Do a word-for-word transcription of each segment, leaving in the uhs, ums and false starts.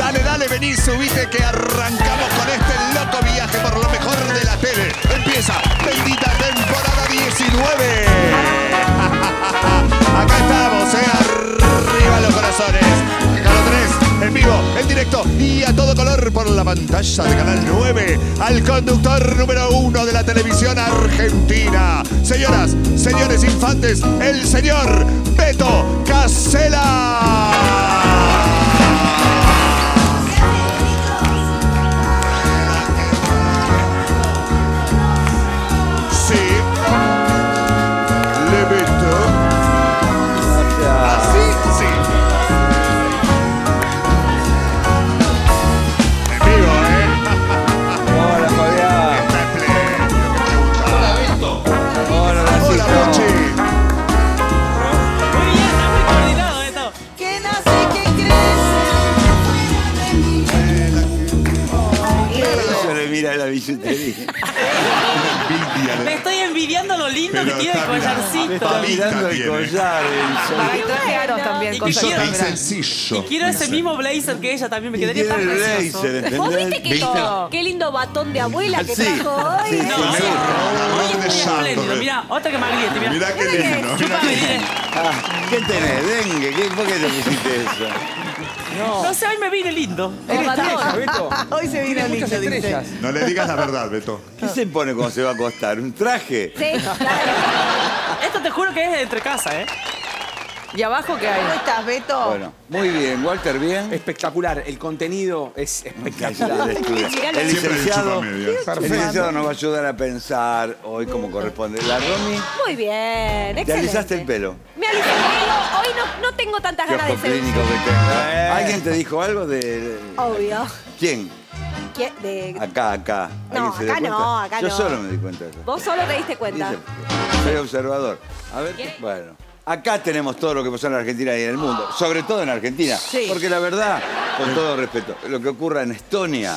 Dale, dale, vení, subite que arrancamos con este loco viaje por lo mejor de la tele. Empieza bendita temporada diecinueve. Acá estamos, eh, arriba los corazones. Canal tres, en vivo, en directo y a todo color por la pantalla de Canal nueve. Al conductor número uno de la televisión argentina. Señoras, señores infantes, el señor Beto Casella. Me estoy envidiando lo lindo pero que tiene el collarcito. Está mirando el collar. Hay trajearos también. Y Y son quiero, tan sencillo. y quiero ese mismo blazer que ella también. Me quedaría tan precioso. ¿Vos viste qué, qué lindo batón de abuela que Sí. trajo hoy? Sí, No, sí, o me sea, gusta. hoy es muy de llanto, espléndido. eh. Mirá, otra que Magliete. Mirá. Mirá qué lindo. Chupame, diré. Ah, ¿qué tenés? Dengue. ¿Qué, ¿Por qué te pusiste eso? No sé, hoy me vine lindo. El batón. Beto. Hoy se vino Tiene lindo, muchas dice. estrellas. No le digas la verdad, Beto. ¿Qué se pone cuando se va a acostar? ¿Un traje? Sí, claro. Esto te juro que es de entre casa, ¿eh? ¿Y abajo qué hay? ¿Cómo estás, Beto? Bueno, muy bien. Walter, ¿bien? Espectacular. El contenido es espectacular. El Mirá, Siempre licenciado, le chupa media. el licenciado nos va a ayudar a pensar hoy como corresponde. La Romy, Muy bien, ¿te excelente. alisaste el pelo? Me alisé el pelo. Hoy no, no tengo tantas ¿Qué ganas ojo de ser... clínico que tengo? Eh. ¿Alguien te dijo algo de...? Obvio. ¿Quién? ¿Qué? De... Acá, acá. No, ¿Alguien se dio acá cuenta? no, acá Yo no. solo me di cuenta de eso. Vos solo te diste cuenta. Dice, soy observador. A ver, ¿Quiere? bueno. Acá tenemos todo lo que pasó en la Argentina y en el mundo. Sobre todo en Argentina. Sí. Porque la verdad, con todo respeto, lo que ocurra en Estonia...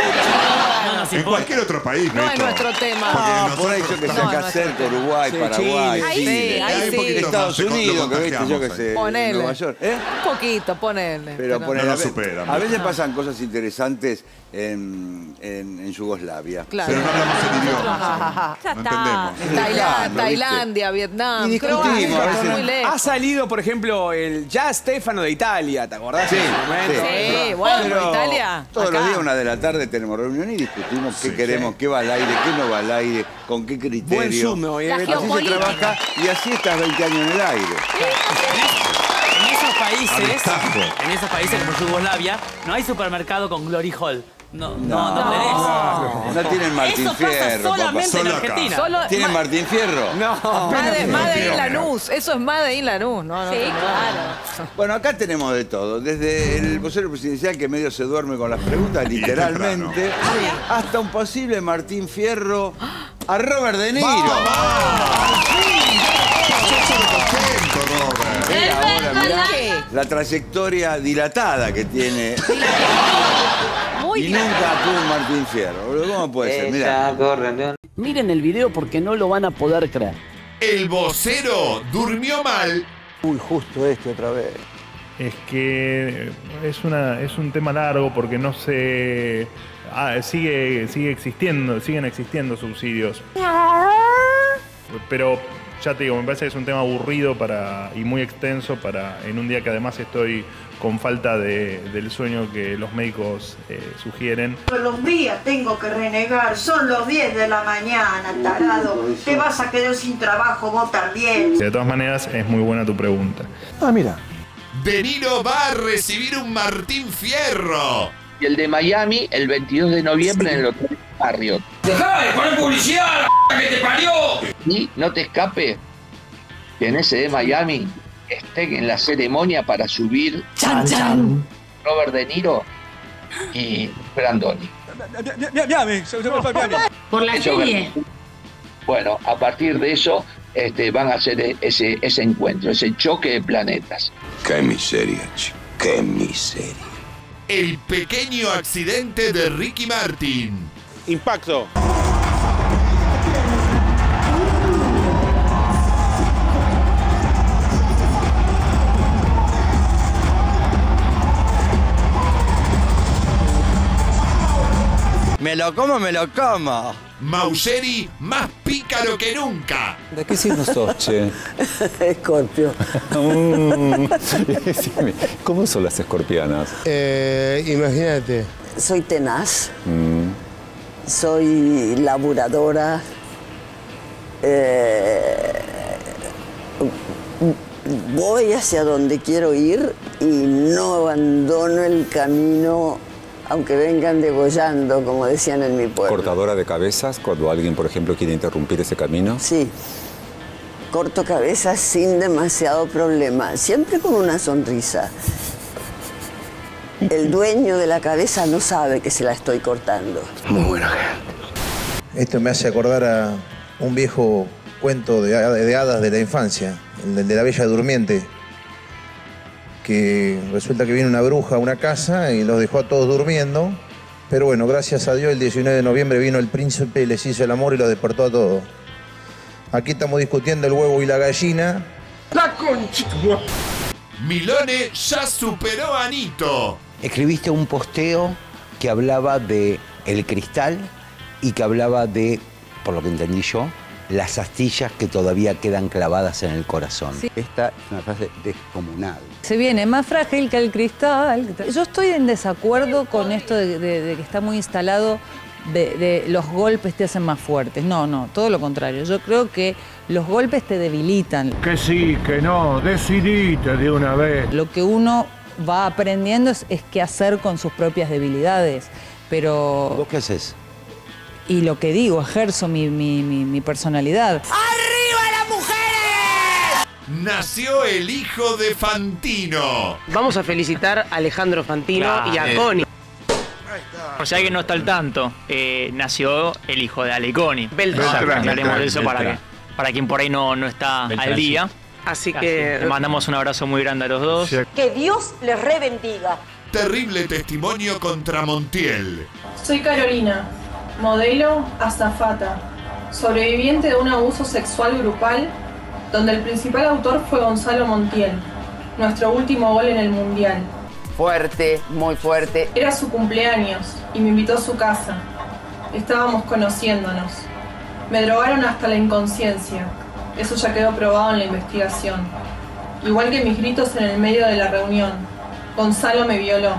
No nos En importa. cualquier otro país, No Beto. es nuestro tema. Porque Ah, nosotros por ahí yo que sé, estamos- acá cerca, Uruguay, Sí, Paraguay, Chile. Ahí Chile. sí, ahí Hay un sí. poquito Estados más, se- lo Unidos, que viste, yo que contagiamos sé, Ponele. Nueva York. ¿Eh? Un poquito, ponele. Pero, poner, No lo a, ve- superan. a veces pasan cosas interesantes en, en, en Yugoslavia. Claro. Pero no hablamos el idioma. Ya No está. entendemos. Tailandia, Lejano, Tailandia, Vietnam, Y discutimos, Croacia, a veces- muy lejos. Ha salido, por ejemplo, el ya Stefano de Italia, ¿te acordás? Sí, En su momento? Sí, bueno, Pero Italia. Todos acá. los días, una de la tarde, tenemos reunión y discutimos qué Sí. queremos, qué va al aire, qué no va al aire, con qué criterio. Buen sumo, ¿eh? La Beto? Así se geopolítica. trabaja y así estás veinte años en el aire. En esos países, Aventajo. en esos países como Yugoslavia, no hay supermercado con Glory Hall. No, no, no, No. tenés. No tienen Martín Eso pasa Fierro, papá. solamente en Solo acá. Argentina. Solo ¿Tienen ma- Martín Fierro? No. Made, Made in no. Lanús. Eso es Made in Lanús. No, no, Sí, no. claro. Bueno, acá tenemos de todo. Desde el vocero presidencial que medio se duerme con las preguntas, literalmente, hasta un posible Martín Fierro a Robert De Niro. Contento, Robert. Eh, ahora, mirá ¿Qué? la trayectoria dilatada que tiene. Muy Y bien. nunca tuvo un Martín Fierro. boludo. ¿Cómo puede ser? Mirá. Miren el video porque no lo van a poder creer. El vocero durmió mal. Uy, justo este otra vez. Es que es, una, es un tema largo porque no se... ah, sigue, sigue existiendo, siguen existiendo subsidios. Pero ya te digo, me parece que es un tema aburrido para, y muy extenso para en un día que además estoy con falta de, del sueño que los médicos eh, sugieren. Todos los días tengo que renegar, son los diez de la mañana, tarado. Te vas a quedar sin trabajo vos también. De todas maneras, es muy buena tu pregunta. Ah, mira. De Niro va a recibir un Martín Fierro. Y el de Miami el veintidós de noviembre en el Hotel Marriott. ¡Dejá de poner publicidad, la que te parió! Y no te escape que en ese de Miami estén en la ceremonia para subir Chan, chan. Robert De Niro y Brandoni. Por la Eso, serie. Bueno, a partir de eso este, van a hacer ese, ese encuentro, ese choque de planetas. ¡Qué miseria, chico! ¡Qué miseria! El pequeño accidente de Ricky Martin. Impacto. Me lo como, me lo como. Mauceri más pícaro que nunca. ¿De qué signo sos, che? Escorpio. Mm. ¿Cómo son las escorpianas? Eh, imagínate. Soy tenaz. Mm. Soy laburadora. Eh, voy hacia donde quiero ir y no abandono el camino, aunque vengan degollando, como decían en mi pueblo. ¿Cortadora de cabezas cuando alguien, por ejemplo, quiere interrumpir ese camino? Sí. Corto cabezas sin demasiado problema, siempre con una sonrisa. El dueño de la cabeza no sabe que se la estoy cortando. Muy bueno. Esto me hace acordar a un viejo cuento de, de hadas de la infancia, el de la Bella Durmiente, que resulta que viene una bruja a una casa y los dejó a todos durmiendo, pero bueno, gracias a Dios el diecinueve de noviembre vino el príncipe y les hizo el amor y los despertó a todos. Aquí estamos discutiendo el huevo y la gallina. ¡La concha! Milone ya superó a Anito. Escribiste un posteo que hablaba de el cristal y que hablaba de, por lo que entendí yo, las astillas que todavía quedan clavadas en el corazón. Sí. Esta es una frase descomunal. Se viene más frágil que el cristal. Yo estoy en desacuerdo con esto de, de, de que está muy instalado de, de los golpes te hacen más fuertes. No, no, todo lo contrario. Yo creo que los golpes te debilitan. Que sí, que no, decidite de una vez. Lo que uno va aprendiendo es, es qué hacer con sus propias debilidades. Pero... ¿Vos qué haces? Y lo que digo, ejerzo mi, mi, mi, mi personalidad. ¡Arriba las mujeres! Nació el hijo de Fantino. Vamos a felicitar a Alejandro Fantino Claro. y a Connie. Por si alguien no está al tanto, eh, nació el hijo de Aleconi. Beltrán. Hablaremos de eso Beltrán. para, que, para quien por ahí no, no está Beltrán, al día. Así que... Le mandamos un abrazo muy grande a los dos. Que Dios les rebendiga. Terrible testimonio contra Montiel. Soy Carolina, modelo azafata, sobreviviente de un abuso sexual grupal, donde el principal autor fue Gonzalo Montiel, nuestro último gol en el Mundial. Fuerte, muy fuerte. Era su cumpleaños y me invitó a su casa. Estábamos conociéndonos. Me drogaron hasta la inconsciencia. Eso ya quedó probado en la investigación. Igual que mis gritos en el medio de la reunión. Gonzalo me violó.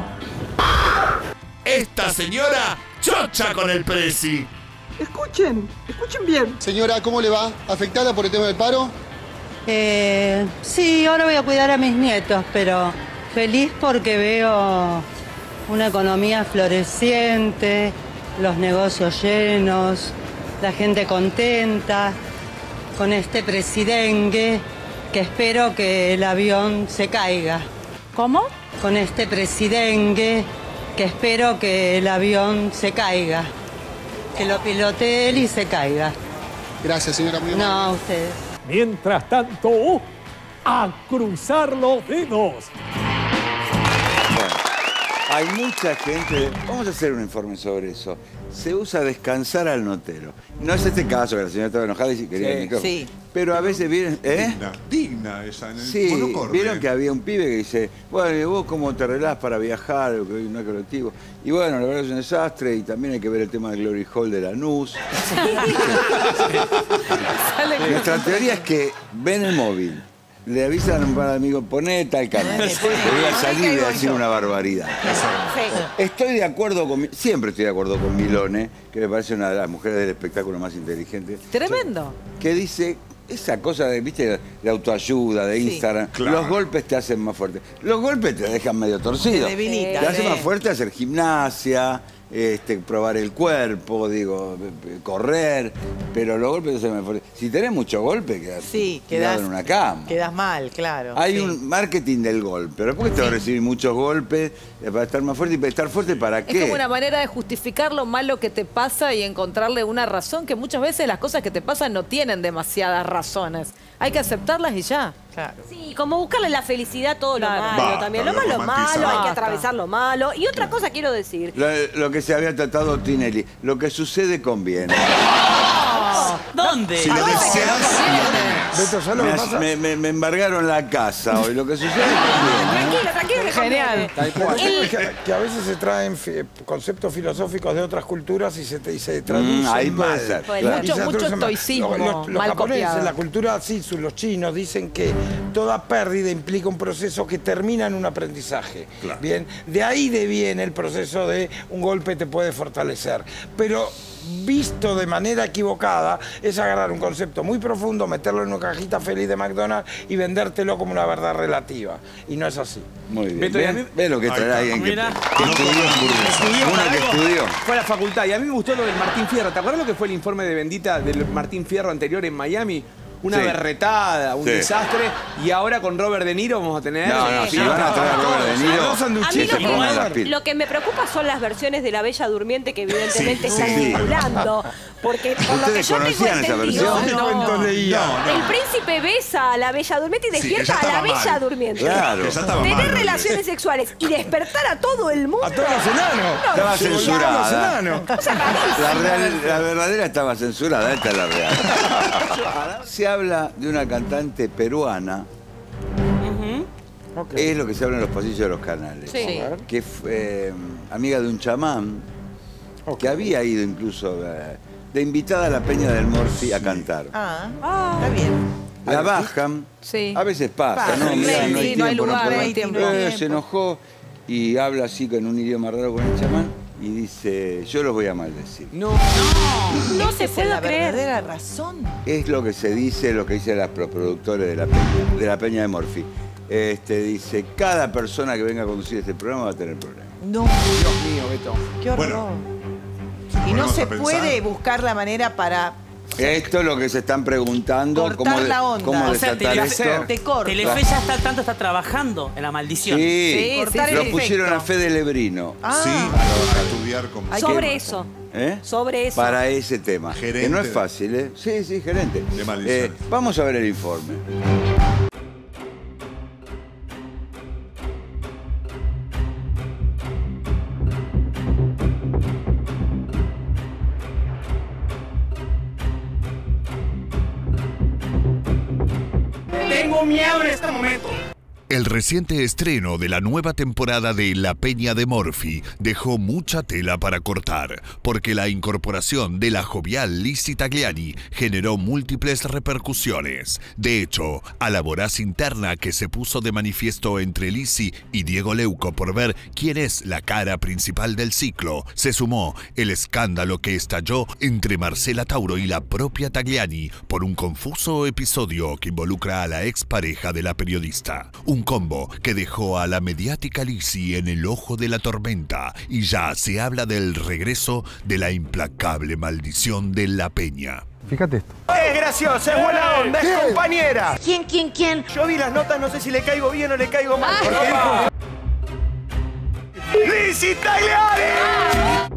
Esta señora chocha con el presi. Escuchen, escuchen bien. Señora, ¿cómo le va? ¿Afectada por el tema del paro? Eh, sí, ahora voy a cuidar a mis nietos, pero feliz porque veo una economía floreciente, los negocios llenos, la gente contenta, con este presidente que espero que el avión se caiga. ¿Cómo? Con este presidente que espero que el avión se caiga, que lo pilotee él y se caiga. Gracias, señora. Muy No, a ustedes. Mientras tanto, a cruzar los dedos. Bueno, hay mucha gente... Vamos a hacer un informe sobre eso. Se usa descansar al notero. No es este caso, que la señora estaba enojada y quería Sí, el micrófono. sí. Pero a veces vienen... ¿eh? Digna, digna esa. En el Sí, monocorre. vieron que había un pibe que dice, bueno, ¿y vos cómo te arreglás para viajar? Que hoy no es colectivo. Y bueno, la verdad es un desastre y también hay que ver el tema del Glory Hall de Lanús. Nuestra teoría es que ven el móvil, le avisan al amigo, poné tal canal. Le voy a salir y decir una barbaridad. Estoy de acuerdo con... Siempre estoy de acuerdo con Milone, que me parece una de las mujeres del espectáculo más inteligentes. Tremendo. Que dice... Esa cosa de, viste, de autoayuda, de Instagram, Sí, claro. los golpes te hacen más fuerte. Los golpes te dejan medio torcido. Te debilitan, Te hace sí. más fuerte hacer gimnasia, este, probar el cuerpo, digo, correr, pero los golpes te hacen más fuerte. Si tenés mucho golpe, quedás Sí, tirado quedás, en una cama. quedás mal, claro. Hay sí. un marketing del golpe, pero ¿por qué te vas a recibir muchos golpes eh, para estar más fuerte? ¿Y para estar fuerte para qué? Es como una manera de justificar lo malo que te pasa y encontrarle una razón, que muchas veces las cosas que te pasan no tienen demasiadas razones. Hay que aceptarlas y ya. Claro. Sí, como buscarle la felicidad a todo Claro. lo malo Basta, también. lo Lo malo es romantiza. malo, hay que Basta. atravesar lo malo. Y otra cosa quiero decir. Lo, lo que se había tratado Tinelli, lo que sucede conviene. ¿Dónde? Si le deseas... Beto, ¿sabes lo que Me, pasa? me, me, me embargaron la casa hoy. Lo que sucede es que bien, ¿eh? Tranquilo, tranquilo, que Genial. Tal cual. Que, que a veces se traen fi- conceptos filosóficos de otras culturas y se, y se traducen Mm, ahí puede mal. ser, Puede claro. Y se Mucho, mucho traducen mal. estoicismo Los, los- los mal japoneses, copiado. la cultura sisu, los chinos, dicen que toda pérdida implica un proceso que termina en un aprendizaje. Claro. Bien, de ahí viene el proceso de un golpe te puede fortalecer. Pero visto de manera equivocada, es agarrar un concepto muy profundo, meterlo en una cajita feliz de McDonald's y vendértelo como una verdad relativa. Y no es así. Muy bien. Beto, y a Ve, mí- ve lo que Ahí traerá está. alguien que, Mira. que estudió hamburguesa. Estudió Una para que algo, estudió. Fue a la facultad. Y a mí me gustó lo del Martín Fierro. ¿Te acuerdas lo que fue el informe de Bendita del Martín Fierro anterior en Miami? Una Sí. berretada, un Sí. desastre. Y ahora con Robert De Niro vamos a tener... No, no, Sí, si no, van a traer a Robert De Niro, Dos A mí sanduchitos. se lo pongan las que, pilas. lo que me preocupa son las versiones de La Bella Durmiente que evidentemente Sí, están sí. circulando. Porque por lo que ¿Ustedes yo tengo conocían esa entendido, versión? ¿Qué No. cuentos leía? el príncipe besa a la Bella Durmiente y Sí, despierta ella a la estaba Bella mal. Durmiente. Claro. Que ya estaba Tener mal. relaciones sexuales y despertar a todo el mundo. A todos los enanos. Estaba sí, censurada. Los enanos. La, real- la verdadera estaba censurada, esta es la real. Se habla de una cantante peruana, Ok. es lo que se habla en los pasillos de los canales, Sí. que fue eh, amiga de un chamán, Ok. que había ido incluso eh, de invitada a la Peña del Morfi a cantar. Ah, está bien. La bajan, Sí. a veces pasa, Pasa, ¿no? sí, Mirá, sí, no hay no hay tiempo, lugar, puedo- no hay tiempo. Eh, se enojó y habla así con un idioma raro con el chamán y dice, yo los voy a maldecir. No. No se Esa es puede la creer. verdadera razón. Es lo que se dice, lo que dicen las productores de la Peña, de la Peña de Morfi. Este, dice, cada persona que venga a conducir este programa va a tener problemas. No, Dios mío, Beto. qué horror. Bueno, y no ponemos se a pensar. puede buscar la manera para Esto es lo que se están preguntando, cortar cómo, de- la onda. cómo O sea, desatar Telefe- esto. te corta. Telefe ya está tanto, está trabajando en la maldición. Sí, Sí, cortar sí, lo el pusieron efecto. a Fede Lebrino. Ah, Sí, a estudiar como... Hay Sobre que- eso. ¿Eh? Sobre eso. Para ese tema. Gerente que no es de- fácil, ¿eh? Sí, sí, gerente. De maldiciones. Eh, vamos a ver el informe. Tengo miedo en este momento. El reciente estreno de la nueva temporada de La Peña de Morfi dejó mucha tela para cortar, porque la incorporación de la jovial Lizzy Tagliani generó múltiples repercusiones. De hecho, a la voraz interna que se puso de manifiesto entre Lizzy y Diego Leuco por ver quién es la cara principal del ciclo, se sumó el escándalo que estalló entre Marcela Tauro y la propia Tagliani por un confuso episodio que involucra a la expareja de la periodista. Un combo que dejó a la mediática Lizzy en el ojo de la tormenta y ya se habla del regreso de la implacable maldición de La Peña. Fíjate esto. Es graciosa, es buena onda, es compañera. ¿Quién, quién, quién? Yo vi las notas, no sé si le caigo bien o le caigo mal. Porque dijo... ¡Lizzy Tagliani!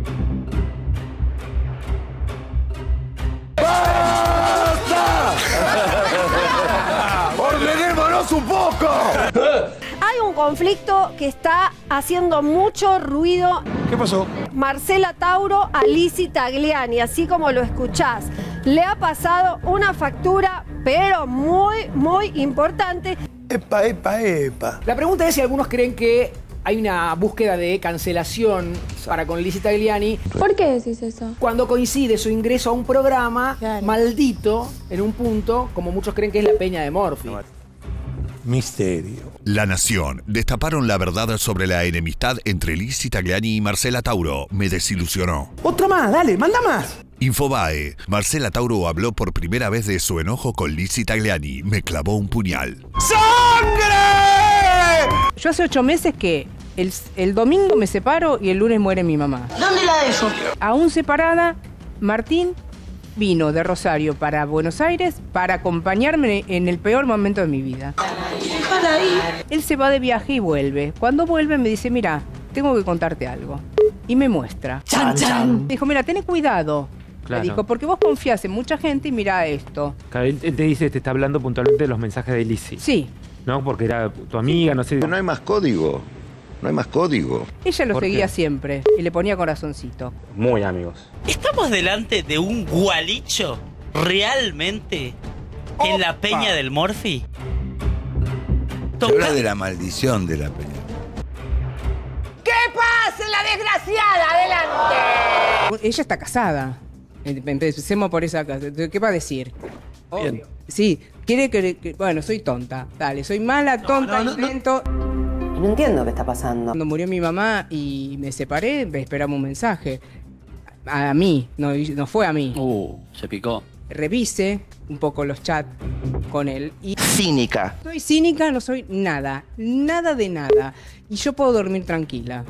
¡Ordenémonos un poco! Hay un conflicto que está haciendo mucho ruido. ¿Qué pasó? Marcela Tauro a Lizzy Tagliani, así como lo escuchás. Le ha pasado una factura, pero muy, muy importante. Epa, epa, epa. La pregunta es si algunos creen que hay una búsqueda de cancelación para con Lizzy Tagliani. ¿Por qué decís eso? Cuando coincide su ingreso a un programa maldito en un punto, como muchos creen que es La Peña de Morfi. Misterio. La Nación destaparon la verdad sobre la enemistad entre Lizzy Tagliani y Marcela Tauro. Me desilusionó. Otra más, dale, manda más. Infobae. Marcela Tauro habló por primera vez de su enojo con Lizzy Tagliani. Me clavó un puñal. ¡Sangre! Yo hace ocho meses que el, el domingo me separo y el lunes muere mi mamá. ¿Dónde la dejo? Aún separada, Martín vino de Rosario para Buenos Aires para acompañarme en el peor momento de mi vida. Él se va de viaje y vuelve. Cuando vuelve me dice, mira, tengo que contarte algo. Y me muestra. Chan, chan. Dijo, mira, ten cuidado. Claro. Me dijo, porque vos confías en mucha gente y mira esto. Claro, él, él te dice, te está hablando puntualmente de los mensajes de Lizzy. Sí. ¿No? Porque era tu amiga, no sé. No hay más código. No hay más código. Ella lo ¿Por seguía qué? siempre y le ponía corazoncito. Muy amigos. ¿Estamos delante de un gualicho realmente en la peña del Morphy? Se habla de la maldición de la peña. ¡Que pase la desgraciada! ¡Adelante! Ella está casada. Empecemos por esa casa. ¿Qué va a decir? Obvio. Sí, quiere que, que- Bueno, soy tonta. Dale, soy mala, tonta, invento. No entiendo qué está pasando. Cuando murió mi mamá y me separé, me esperaba un mensaje. A, a mí, no, no fue a mí. Uh, se picó. Revise un poco los chats con él. Y Cínica. soy cínica, no soy nada. Nada de nada. Y yo puedo dormir tranquila.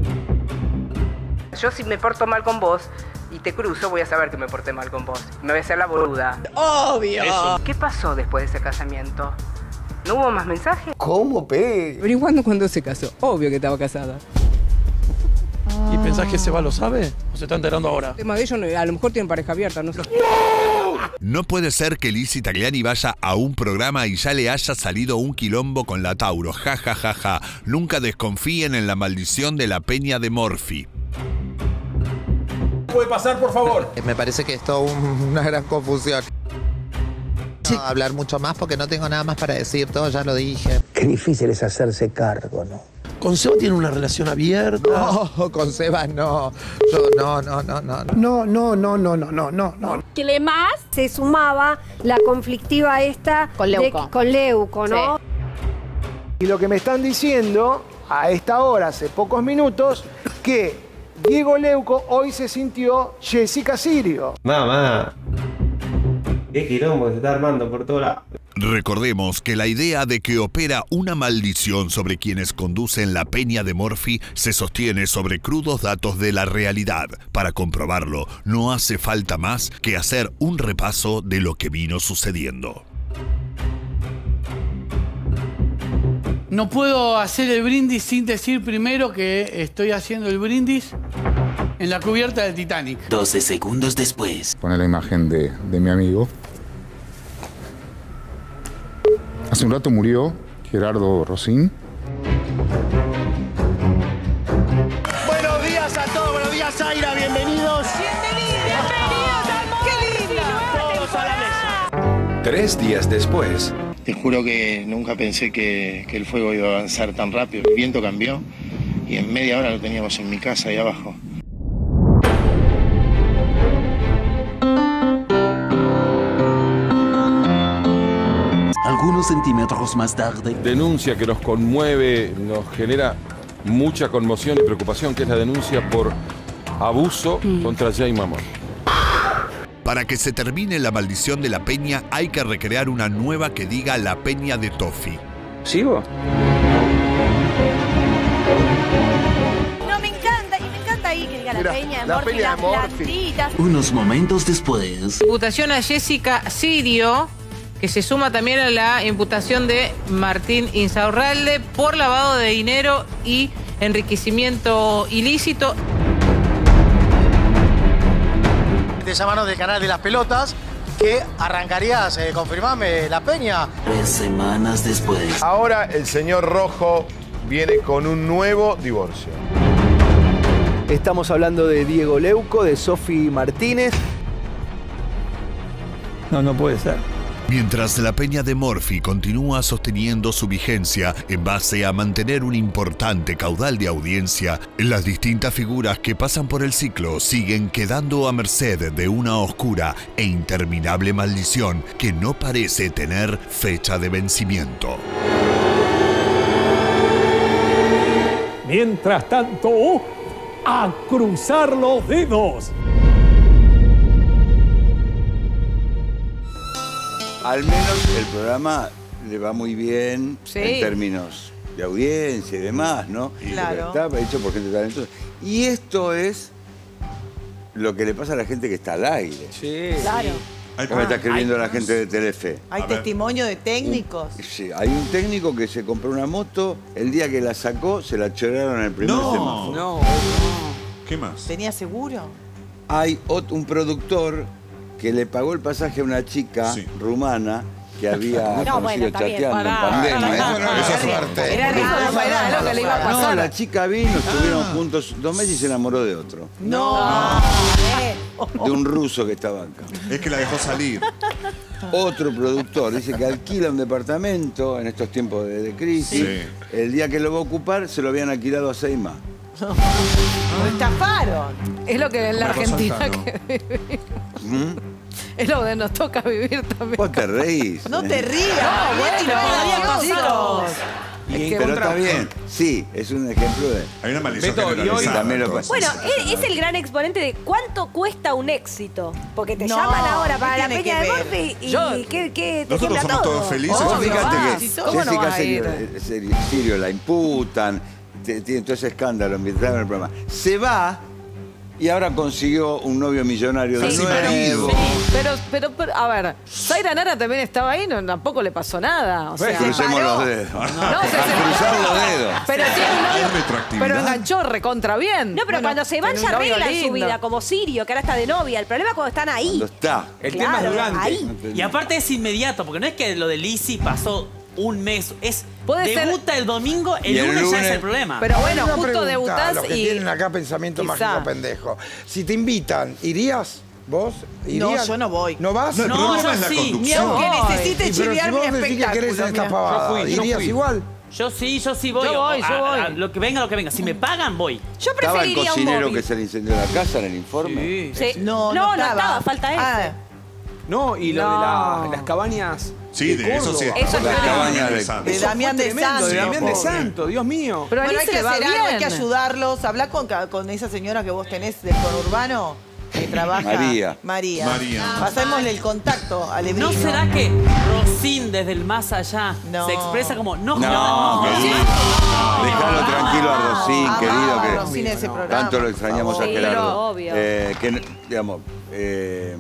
Yo si me porto mal con vos y te cruzo, voy a saber que me porté mal con vos. Me voy a hacer la boluda. ¡Obvio! Eso. ¿Qué pasó después de ese casamiento? ¿No hubo más mensajes? ¿Cómo, pe? Averiguando cuándo se casó. Obvio que estaba casada. ¿Y pensás que Seba lo sabe? ¿O se está enterando ahora? El tema de ellos, no- a lo mejor tienen pareja abierta, no sé. No puede ser que Lizzy Tagliani vaya a un programa y ya le haya salido un quilombo con la Tauro. Ja, ja, ja, ja. Nunca desconfíen en la maldición de la peña de Morphy. ¿Puede pasar, por favor? Me parece que es toda un- una gran confusión. No hablar mucho más porque no tengo nada más para decir, todo ya lo dije. Qué difícil es hacerse cargo, ¿no? ¿Con Seba tiene una relación abierta? No, con Sebas no. Yo no, no, no, no. No, no, no, no, no, no, no, no. Que le más se sumaba la conflictiva esta Con Leuco. de- con Leuco, ¿no? Y lo que me están diciendo a esta hora, hace pocos minutos, que Diego Leuco hoy se sintió Jessica Sirio. Mamá. Qué quilombo se está armando por toda la... Recordemos que la idea de que opera una maldición sobre quienes conducen la peña de Morphy se sostiene sobre crudos datos de la realidad. Para comprobarlo, no hace falta más que hacer un repaso de lo que vino sucediendo. No puedo hacer el brindis sin decir primero que estoy haciendo el brindis en la cubierta del Titanic. doce segundos después. Pone la imagen de, de mi amigo. Hace un rato murió Gerardo Rosín. Buenos días a todos, buenos días Zaira, bienvenidos. ¡Bienvenidos al mundo! ¡Qué lindo! Todos a la mesa. Tres días después. Te juro que nunca pensé que, que el fuego iba a avanzar tan rápido. El viento cambió y en media hora lo teníamos en mi casa ahí abajo. Algunos centímetros más tarde. Denuncia que nos conmueve, nos genera mucha conmoción y preocupación, que es la denuncia por abuso contra Jay Mamón. Para que se termine la maldición de la peña, hay que recrear una nueva que diga la peña de Toffee. ¿Sigo? No, me encanta. Y me encanta ahí que diga la Mira, peña de la Morphy, peña de las Morphy. plantitas. Unos momentos después. Imputación a Jessica Sirio, que se suma también a la imputación de Martín Insaurralde por lavado de dinero y enriquecimiento ilícito. Te llamaron del canal de las pelotas, que arrancarías, eh, confirmame, la peña. Tres semanas después. Ahora el señor Rojo viene con un nuevo divorcio. Estamos hablando de Diego Leuco, de Sofi Martínez. No, no puede ser. Mientras la peña de Morphy continúa sosteniendo su vigencia en base a mantener un importante caudal de audiencia, las distintas figuras que pasan por el ciclo siguen quedando a merced de una oscura e interminable maldición que no parece tener fecha de vencimiento. Mientras tanto, a cruzar los dedos. Al menos el programa le va muy bien Sí. en términos de audiencia y demás, ¿no? Claro. Está hecho por gente talentosa. Y esto es lo que le pasa a la gente que está al aire. Sí. Claro. ¿Cómo me está escribiendo Ay, la gente de Telefe? Hay testimonio de técnicos. Sí, hay un técnico que se compró una moto, el día que la sacó se la choraron en el primer No. semáforo. No. ¿Qué más? ¿Tenía seguro? Hay ot- un productor que le pagó el pasaje a una chica rumana que había No, conocido bueno, está bien. chateando en Pará, pandemia. pará, Eso no pará. es suerte. Era rico, no era lo que le iba a No, pasar. la chica vino, estuvieron juntos dos meses y se enamoró de otro. No. De un ruso que estaba acá. Es que la dejó salir. Otro productor dice que alquila un departamento en estos tiempos de, de crisis. Sí. El día que lo va a ocupar se lo habían alquilado a seis más. Lo estafaron. Es lo que en la Una cosa Argentina está, ¿no? que ¿Mm? es lo que nos toca vivir también. Vos te reís. No te rías. No, bueno, todavía chicos. pasamos. Y en Pero contra- está bien. Sí, es un ejemplo de... Hay una maldición Beto, y hoy- generalizada, también lo entonces. Bueno, es, es el gran exponente de cuánto cuesta un éxito. Porque te No, llaman ahora para ¿qué la tiene peña que de ver? Murphy y Yo- ¿qué, qué te Nosotros tiembla somos todo? todos felices. Vos Obvio, fíjate va. que ¿Cómo no Jessica va a Sirio, ir? eh, Sirio- Sirio la imputan, te- tiene todo ese escándalo ambiental en el programa. Se va y ahora consiguió un novio millonario de Sí, nuevo. marido. Pero, pero, pero, a ver, Zaira Nara también estaba ahí, no, tampoco le pasó nada. O sea, Crucemos paró. los dedos. No, se A cruzar los dedos. pero tiene un novio- Hay retroactividad. pero enganchó recontra bien. No, pero Bueno, cuando se van tiene ya un novio arreglan su lindo. vida, como Sirio, que ahora está de novia. El problema es cuando están ahí. Cuando está. El Claro, tema es durante. ahí. Y aparte es inmediato, porque no es que lo de Lizzy pasó un mes, es Puede ser- debuta el domingo, el, Y el lunes, ya lunes- es el problema. Pero bueno, Una justo pregunta, debutás los que y... tienen acá pensamiento quizá. mágico pendejo. Si te invitan, ¿irías? ¿Vos? No, ¿Irías? yo no voy. ¿No vas? No, el No, problema yo es la sí. Ni conducción. aunque Ay, necesite Y pero si chiviar mi vos decís que querés espectáculo. esta mira. pavada, Yo fui, yo ¿irías fui. igual? Yo sí, yo sí voy. Yo voy, a- yo a- a voy. lo que venga, lo que venga. Si me pagan, voy. Yo ¿Estaba el preferiría un cocinero móvil. que se le incendió la casa en el informe? Sí. Sí. No, no, no no estaba. estaba, falta ese. Ah. No, y lo No. de la- las cabañas. Sí, de eso sí. Córdoba. Eso Las es cabañas de... De Eso fue Damián de tremendo, Santo. de Damián de pobre. Santo, Dios mío. Pero a Bueno, Alice hay que le va hacer algo, hay que bien. ayudarlos. Habla con, ca- con esa señora que vos tenés del conurbano que trabaja. María. María. María. Pasémosle el contacto a Lebrino. ¿No será que Rosín desde el más allá No. se expresa como no, No, no, que no, diga. Déjalo tranquilo a Rosín, Amaba querido, a que Rosín ese programa, tanto lo por extrañamos a favor. Gerardo. Sí, obvio. Eh, que, digamos, eh,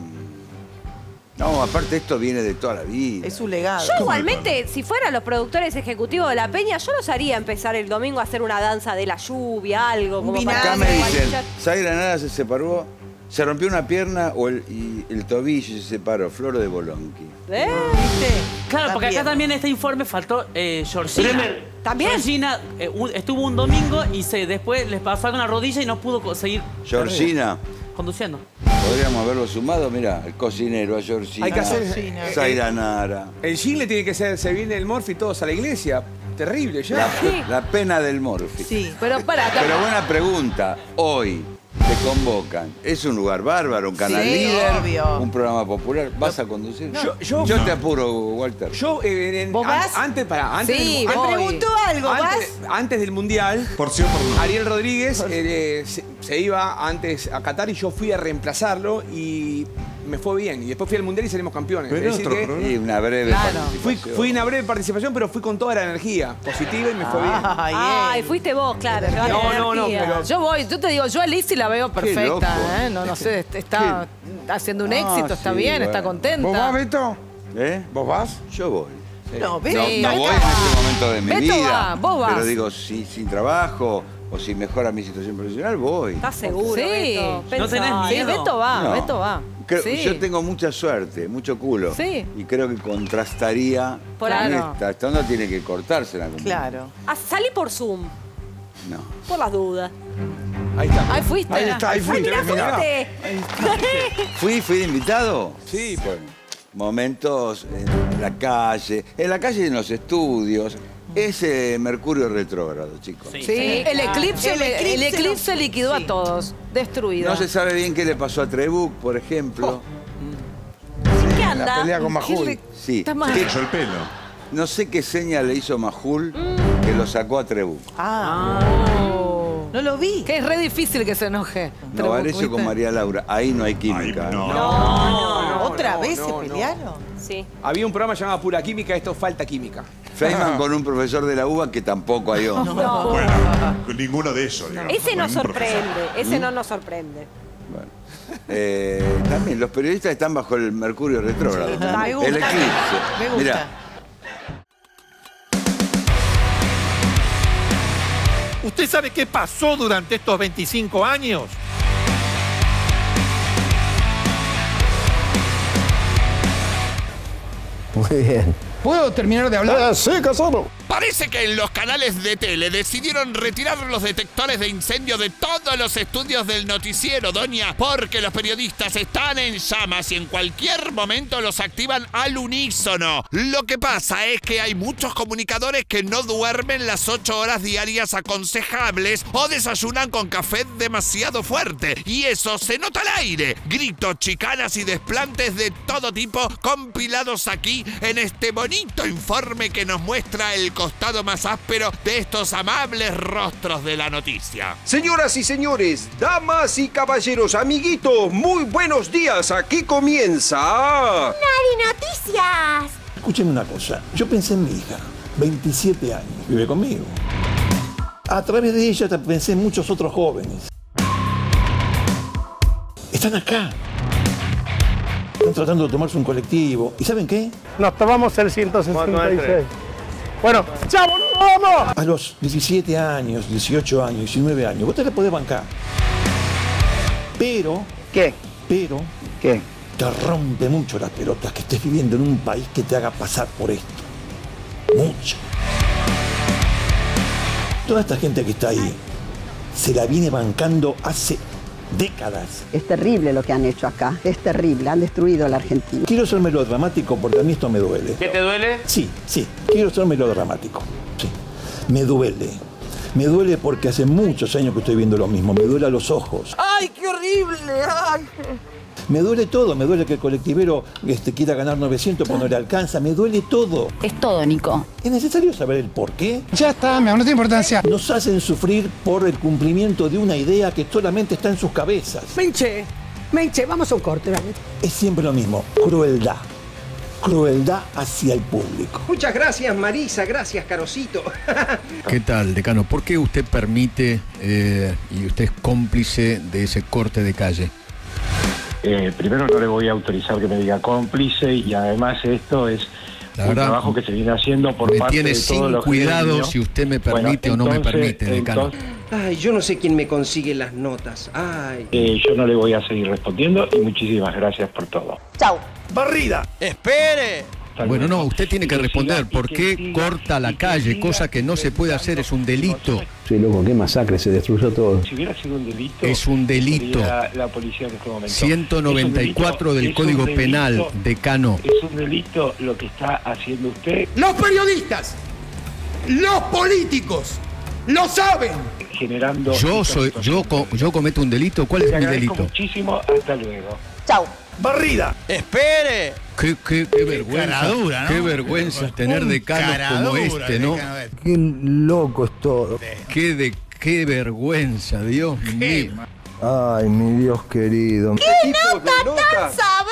no, aparte esto viene de toda la vida. Es su legado. Yo igualmente, si fueran los productores ejecutivos de La Peña, yo los haría empezar el domingo a hacer una danza de la lluvia, algo como para... Acá me dicen, Zaira Nara se separó, se rompió una pierna o el, y el tobillo y se separó, Floro de Bolonqui. ¿Eh? Claro, porque acá también este informe faltó eh, Georgina. ¿También? Georgina eh, un- estuvo un domingo y se después les pasó algo en la rodilla y no pudo co- seguir Georgina, conduciendo. podríamos haberlo sumado, mira, el cocinero, a Georgina, Hay que hacer- Zaira Nara. El jingle tiene que ser, se viene el Morphy todos a la iglesia. Terrible ya. La, la pena del Morphy. Sí, pero para acá. Pero buena pregunta, hoy te convocan, es un lugar bárbaro, un canal Sí, líder, obvio. un programa popular, ¿vas a conducir? Yo- yo- te apuro, Walter. Yo, eh, en- ¿Vos an- vas? antes, para, antes, Sí, del, voy. antes- preguntó algo, antes, antes del Mundial, Por sí o por no. Ariel Rodríguez eh, eh, se, se iba antes a Qatar y yo fui a reemplazarlo y me fue bien. Y después fui al Mundial y salimos campeones. Pero Es decir otro que programa. Y una breve Claro. fui, participación. fui una breve participación, pero fui con toda la energía positiva y me fue bien. Ay, Ay, eh. fuiste vos, claro. llevaste No, la no, no, energía. pero- Yo voy, yo te digo, yo a Lizzy la veo loco. perfecta, ¿eh? No, no sé, está haciendo un Ah, éxito, está sí, bien, está bueno. contenta. ¿Vos vas, Beto? ¿Eh? ¿Vos vas? Yo voy. No, No, Beto, no voy en este momento de mi Beto vida. va, vos vas. Pero digo, si sin trabajo o si mejora mi situación profesional, voy. ¿Estás seguro, Sí. Beto? No tenés Pensá. Sí, miedo. Beto va, No. Beto va. Creo- Sí. Yo tengo mucha suerte, mucho culo. Sí. Y creo que contrastaría Por con ahí. esta. Esta onda tiene que cortarse la Claro. Ah, salí por Zoom, No. por las dudas. Ahí está. Ahí fuiste. Ahí está, ahí Ay, fuiste. mirá, mirá. fuiste. ¿Fui, fui de invitado? Sí. Bueno, momentos en la calle, en la calle y en los estudios. Ese Mercurio retrógrado, chicos. Sí. Sí, el eclipse, El el eclipse eclipse, lo- liquidó sí. a todos, destruido. No se sabe bien qué le pasó a Trebuch, por ejemplo. ¿Qué La anda? pelea con Majul. Sí. Está mal. ¿Qué- Cayó el pelo. no sé qué seña le hizo Majul que lo sacó a Trebuch. Ah. No lo vi. Que es re difícil que se enoje. No, Trebuch, Varecio ¿viste? con María Laura. Ahí no hay química. Ay, no. No, no, ¿Otra no, vez no, se no. pelearon? Sí. Había un programa llamado Pura Química, esto falta química. Feynman con un profesor de la U B A que tampoco hay onda. No. Bueno, ninguno de ellos. digamos. Ese nos Ningún profesor. sorprende, ese no nos sorprende. Bueno. Eh, también los periodistas están bajo el Mercurio retrógrado. Sí, también. me gusta. El eclipse. Me gusta. Mirá, ¿Usted sabe qué pasó durante estos veinticinco años? Muy bien. ¿Puedo terminar de hablar? Eh, sí, Casano. Parece que en los canales de tele decidieron retirar los detectores de incendio de todos los estudios del noticiero, doña, porque los periodistas están en llamas y en cualquier momento los activan al unísono. Lo que pasa es que hay muchos comunicadores que no duermen las ocho horas diarias aconsejables o desayunan con café demasiado fuerte. Y eso se nota al aire. Gritos, chicanas y desplantes de todo tipo compilados aquí en este bonito informe que nos muestra el costado más áspero de estos amables rostros de la noticia. Señoras y señores, damas y caballeros, amiguitos, muy buenos días. Aquí comienza Nari Noticias. Escúcheme una cosa. Yo pensé en mi hija, veintisiete años, vive conmigo. A través de ella pensé en muchos otros jóvenes. Están acá. Están tratando de tomarse un colectivo. ¿Y saben qué? Nos tomamos el ciento sesenta y seis. Bueno, ¡chao, vamos! A los diecisiete años, dieciocho años, diecinueve años, vos te la podés bancar. Pero... ¿Qué? Pero... ¿Qué? Te rompe mucho las pelotas que estés viviendo en un país que te haga pasar por esto. Mucho. Toda esta gente que está ahí se la viene bancando hace décadas. Es terrible lo que han hecho acá, es terrible, han destruido a la Argentina. Quiero ser melodramático porque a mí esto me duele. ¿Qué te duele? Sí, sí, quiero ser melodramático. Sí, me duele. Me duele porque hace muchos años que estoy viendo lo mismo, me duele a los ojos. ¡Ay, qué horrible! ¡Ay! Me duele todo, me duele que el colectivero este, quiera ganar novecientos pero no le alcanza, me duele todo. Es todo, Nico. ¿Es necesario saber el por qué? Ya está, me no tiene importancia. Nos hacen sufrir por el cumplimiento de una idea que solamente está en sus cabezas. Menche, Menche, vamos a un corte, ¿vale? Es siempre lo mismo, crueldad. Crueldad hacia el público. Muchas gracias, Marisa, gracias, Carosito. ¿Qué tal, decano? ¿Por qué usted permite eh, y usted es cómplice de ese corte de calle? Eh, primero no le voy a autorizar que me diga cómplice y además esto es La un verdad, trabajo que se viene haciendo por me parte tiene de todos sin los cuidado gremios. si usted me permite Bueno, o no me entonces- permite, decano. entonces, Ay, yo no sé quién me consigue las notas. Ay. eh, yo no le voy a seguir respondiendo y muchísimas gracias por todo. Chau. ¡Barrida! ¡Espere! Bueno, no, usted tiene que responder por qué corta la calle, cosa que no se puede hacer, es un delito. Sí, loco, qué masacre, se destruyó todo. Si hubiera sido un delito... Es un delito. sería La policía en este momento. ciento noventa y cuatro Es un del delito, Código es un Penal, delito, decano. Es un delito lo que está haciendo usted. Los periodistas, los políticos, lo saben. Generando... Yo soy, yo, co- yo cometo un delito, ¿cuál es Te mi agradezco delito? muchísimo, hasta luego. Chau. ¡Barrida! ¡Espere! Qué, qué, qué vergüenza, caradura, ¿no? qué vergüenza tener Un decanos como caradura, este, ¿no? decano, a ver. Qué loco es todo. Qué de, qué vergüenza, Dios mío. Ay, mi Dios querido. ¡Qué nota ¡Tan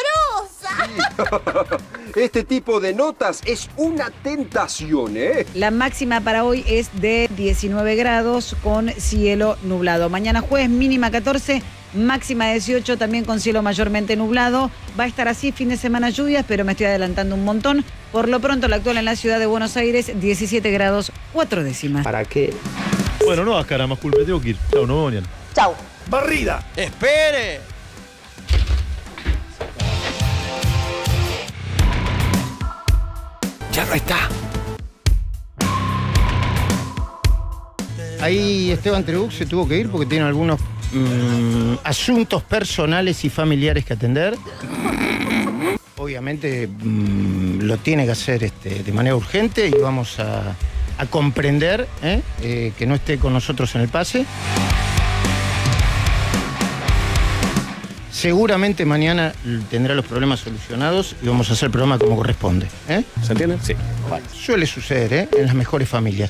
sabrosa! Este tipo de notas es una tentación, ¿eh? La máxima para hoy es de diecinueve grados con cielo nublado. Mañana jueves mínima catorce, máxima dieciocho también con cielo mayormente nublado. Va a estar así, fin de semana lluvias, pero me estoy adelantando un montón. Por lo pronto la actual en la ciudad de Buenos Aires, diecisiete grados, cuatro décimas. ¿Para qué? Bueno, no hagas cara más culpa, tengo que ir. Chao, no mañana. Chau. ¡Barrida! ¡Espere! Ya no está. Ahí Esteban Trebuch se tuvo que ir porque tiene algunos mm, asuntos personales y familiares que atender. Obviamente mm, lo tiene que hacer este, de manera urgente y vamos a, a comprender ¿eh? Eh, que no esté con nosotros en el pase. Seguramente mañana tendrá los problemas solucionados y vamos a hacer el programa como corresponde. ¿eh? ¿Se entiende? Sí. Vale. Suele suceder ¿eh? en las mejores familias.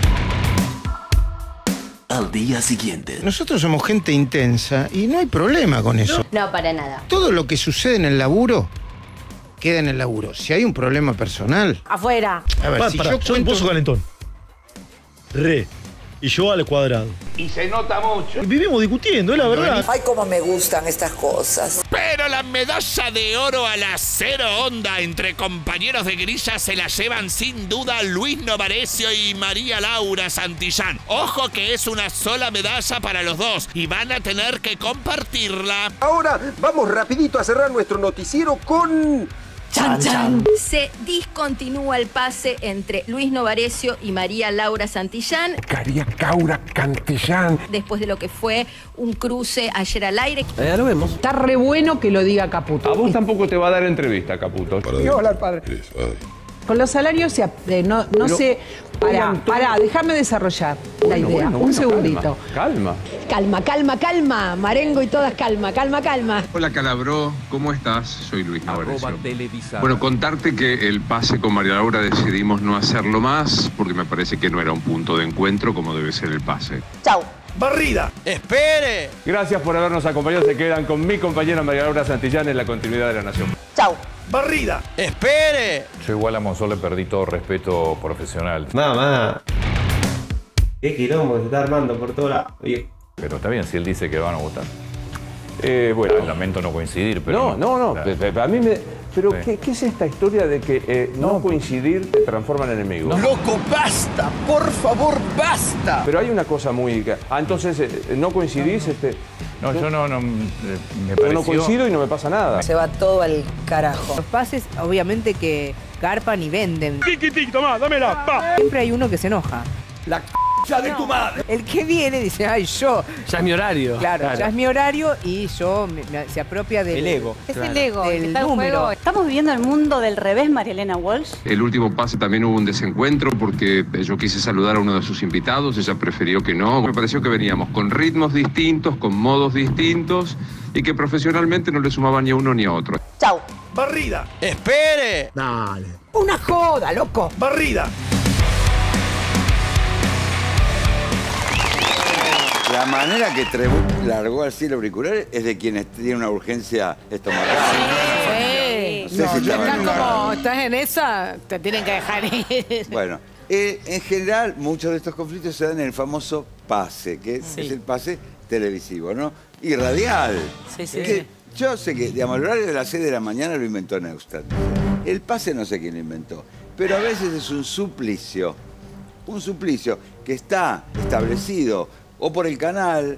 Al día siguiente. Nosotros somos gente intensa y no hay problema con eso. No, para nada. Todo lo que sucede en el laburo queda en el laburo. Si hay un problema personal... Afuera. A ver, Pa, si pará, yo soy cuento... un pozo calentón. Re. Y yo al cuadrado. Y se nota mucho. Y vivimos discutiendo, es la verdad. Ay, cómo me gustan estas cosas. Pero la medalla de oro a la cero onda entre compañeros de grilla se la llevan sin duda Luis Novarecio y María Laura Santillán. Ojo que es una sola medalla para los dos y van a tener que compartirla. Ahora vamos rapidito a cerrar nuestro noticiero con... Chan, chan. Se discontinúa el pase entre Luis Novarecio y María Laura Santillán. María Laura Cantillán. Después de lo que fue un cruce ayer al aire. Ya lo vemos. Está re bueno que lo diga Caputo. A vos tampoco te va a dar entrevista, Caputo. ¿Qué hablar, padre? Con los salarios se, eh, no, no sé. Pará, pará, déjame desarrollar la Bueno, idea. bueno, Un bueno, segundito. Calma. Calma, calma, calma. Marengo y todas calma, calma, calma. Hola Calabró, ¿cómo estás? Soy Luis Novarecio. Bueno, contarte que el pase con María Laura decidimos no hacerlo más porque me parece que no era un punto de encuentro como debe ser el pase. Chau. ¡Barrida! ¡Espere! Gracias por habernos acompañado. Se quedan con mi compañera María Laura Santillán en la continuidad de La Nación. Chau. ¡Barrida! ¡Espere! Yo igual a Monzón le perdí todo respeto profesional. Mamá. Qué quilombo se está armando por todo lado. Oye. Pero está bien, si él dice que van a votar. Eh, bueno, lamento no coincidir, pero... No, no, no. Claro. A mí me... Pero Sí. ¿qué, ¿qué es esta historia de que eh, no, coincidir te transforma en enemigo? ¡Loco, basta! ¡Por favor, basta! Pero hay una cosa muy... Ah, entonces, eh, ¿no coincidís? Este... No, yo no, no, eh, me Yo pareció... no coincido y no me pasa nada. Se va todo al carajo. Los pases, obviamente, que garpan y venden. Tiki, tiki, tomá, dámela, pa. Siempre hay uno que se enoja. La c*** de tu madre. El que viene dice, ay, yo. Ya es mi horario. Claro, ya es mi horario y yo me- me- se apropia del... El ego. Es Claro. el ego, que el está en número. juego. Estamos viviendo el mundo del revés, María Elena Walsh. El último pase también hubo un desencuentro porque yo quise saludar a uno de sus invitados, ella prefirió que no. Me pareció que veníamos con ritmos distintos, con modos distintos y que profesionalmente no le sumaba ni a uno ni a otro. Chau. ¡Barrida! ¡Espere! Dale. Una joda, loco. ¡Barrida! La manera que Trebú largó al cielo auriculares es de quienes tienen una urgencia estomacal. Sí. No sé si No, estaban estás en una- como, estás en esa, te tienen que dejar ir. Bueno, eh, en general muchos de estos conflictos se dan en el famoso pase, que Sí. es el pase televisivo, ¿no? Y radial. Sí, sí, Que sí. Yo sé que, digamos, el horario de las seis de la mañana lo inventó Neustadt. El pase no sé quién lo inventó, pero a veces es un suplicio. Un suplicio que está establecido o por el canal,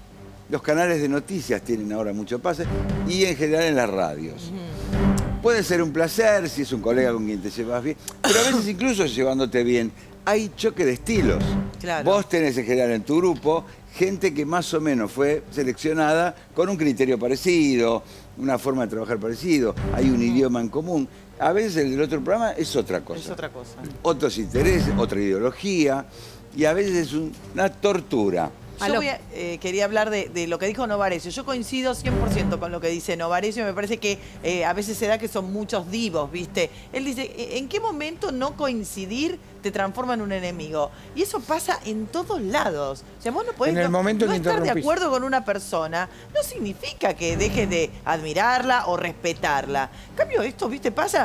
los canales de noticias tienen ahora mucho pase, y en general en las radios. Puede ser un placer si es un colega con quien te llevas bien, pero a veces incluso llevándote bien, hay choque de estilos. Claro. Vos tenés en general en tu grupo gente que más o menos fue seleccionada con un criterio parecido, una forma de trabajar parecido, hay un idioma en común. A veces el del otro programa es otra cosa. Es otra cosa. Otros intereses, otra ideología, y a veces es un- una tortura. Yo voy a- eh, quería hablar de, de lo que dijo Novarecio. Yo coincido cien por ciento con lo que dice Novarecio. Me parece que eh, a veces se da que son muchos divos, ¿viste? Él dice, "¿E- ¿en qué momento no coincidir te transforma en un enemigo? Y eso pasa en todos lados. O sea, vos no podés En el no, momento no que estar de interrumpís. acuerdo con una persona. No significa que dejes de admirarla o respetarla. En cambio, esto, ¿viste? Pasa...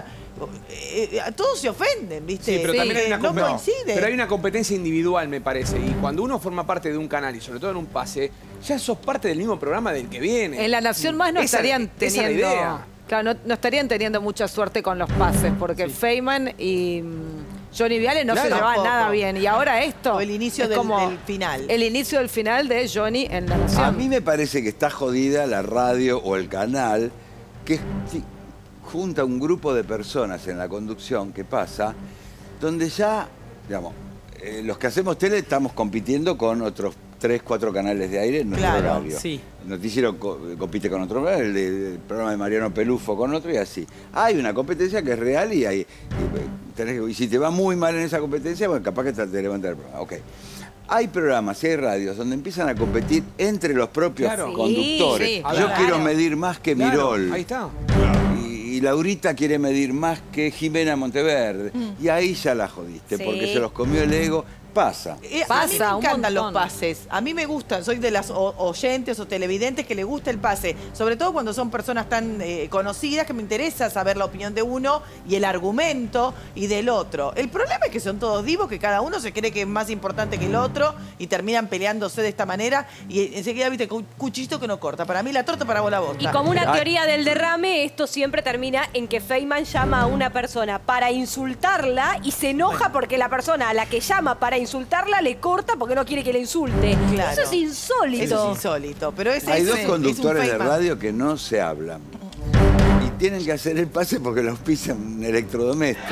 eh, eh, todos se ofenden, ¿viste? Sí, pero también hay una, no compe- coincide. pero hay una competencia individual, me parece. Y cuando uno forma parte de un canal, y sobre todo en un pase, ya sos parte del mismo programa del que viene. En La Nación Más no Esa- estarían esa es la teniendo... idea. Claro, no, no estarían teniendo mucha suerte con los pases, porque Feynman y mm, Johnny Viale no Claro, se llevaban tampoco. nada bien. Y ahora esto... O el inicio es del- como del final. El inicio del final de Johnny en La Nación. A mí me parece que está jodida la radio o el canal que sí, junta un grupo de personas en la conducción que pasa, donde ya, digamos, eh, los que hacemos tele estamos compitiendo con otros tres, cuatro canales de aire en nuestro Claro, horario. sí. El noticiero co- compite con otro, el, de- el programa de Mariano Pelufo con otro y así. Hay una competencia que es real y, hay, y, tenés que- y si te va muy mal en esa competencia, bueno, capaz que te, te levanta el programa. Ok. Hay programas y hay radios donde empiezan a competir entre los propios Claro. conductores. Sí, sí, Yo claro. quiero medir más que Claro, Mirol. ahí está. Y, y Laurita quiere medir más que Jimena Monteverde. Y ahí ya la jodiste, Sí. porque se los comió el ego. Pasa. Eh, a mí Pasa, me un encantan los montón. pases. A mí me gustan. Soy de las o- oyentes o televidentes que le gusta el pase. Sobre todo cuando son personas tan eh, conocidas que me interesa saber la opinión de uno y el argumento y del otro. El problema es que son todos divos, que cada uno se cree que es más importante que el otro y terminan peleándose de esta manera. Y enseguida, viste, cu- cuchillito que no corta. Para mí la torta, para vos la bosta. Y como una Ah. teoría del derrame, esto siempre termina en que Feynman llama a una persona para insultarla y se enoja porque la persona a la que llama para insultarla le corta porque no quiere que le insulte. Claro. Eso es insólito. Eso es insólito. Pero ese Hay es, dos es un conductores de Feynman. radio que no se hablan. tienen que hacer el pase porque los pisan un electrodoméstico.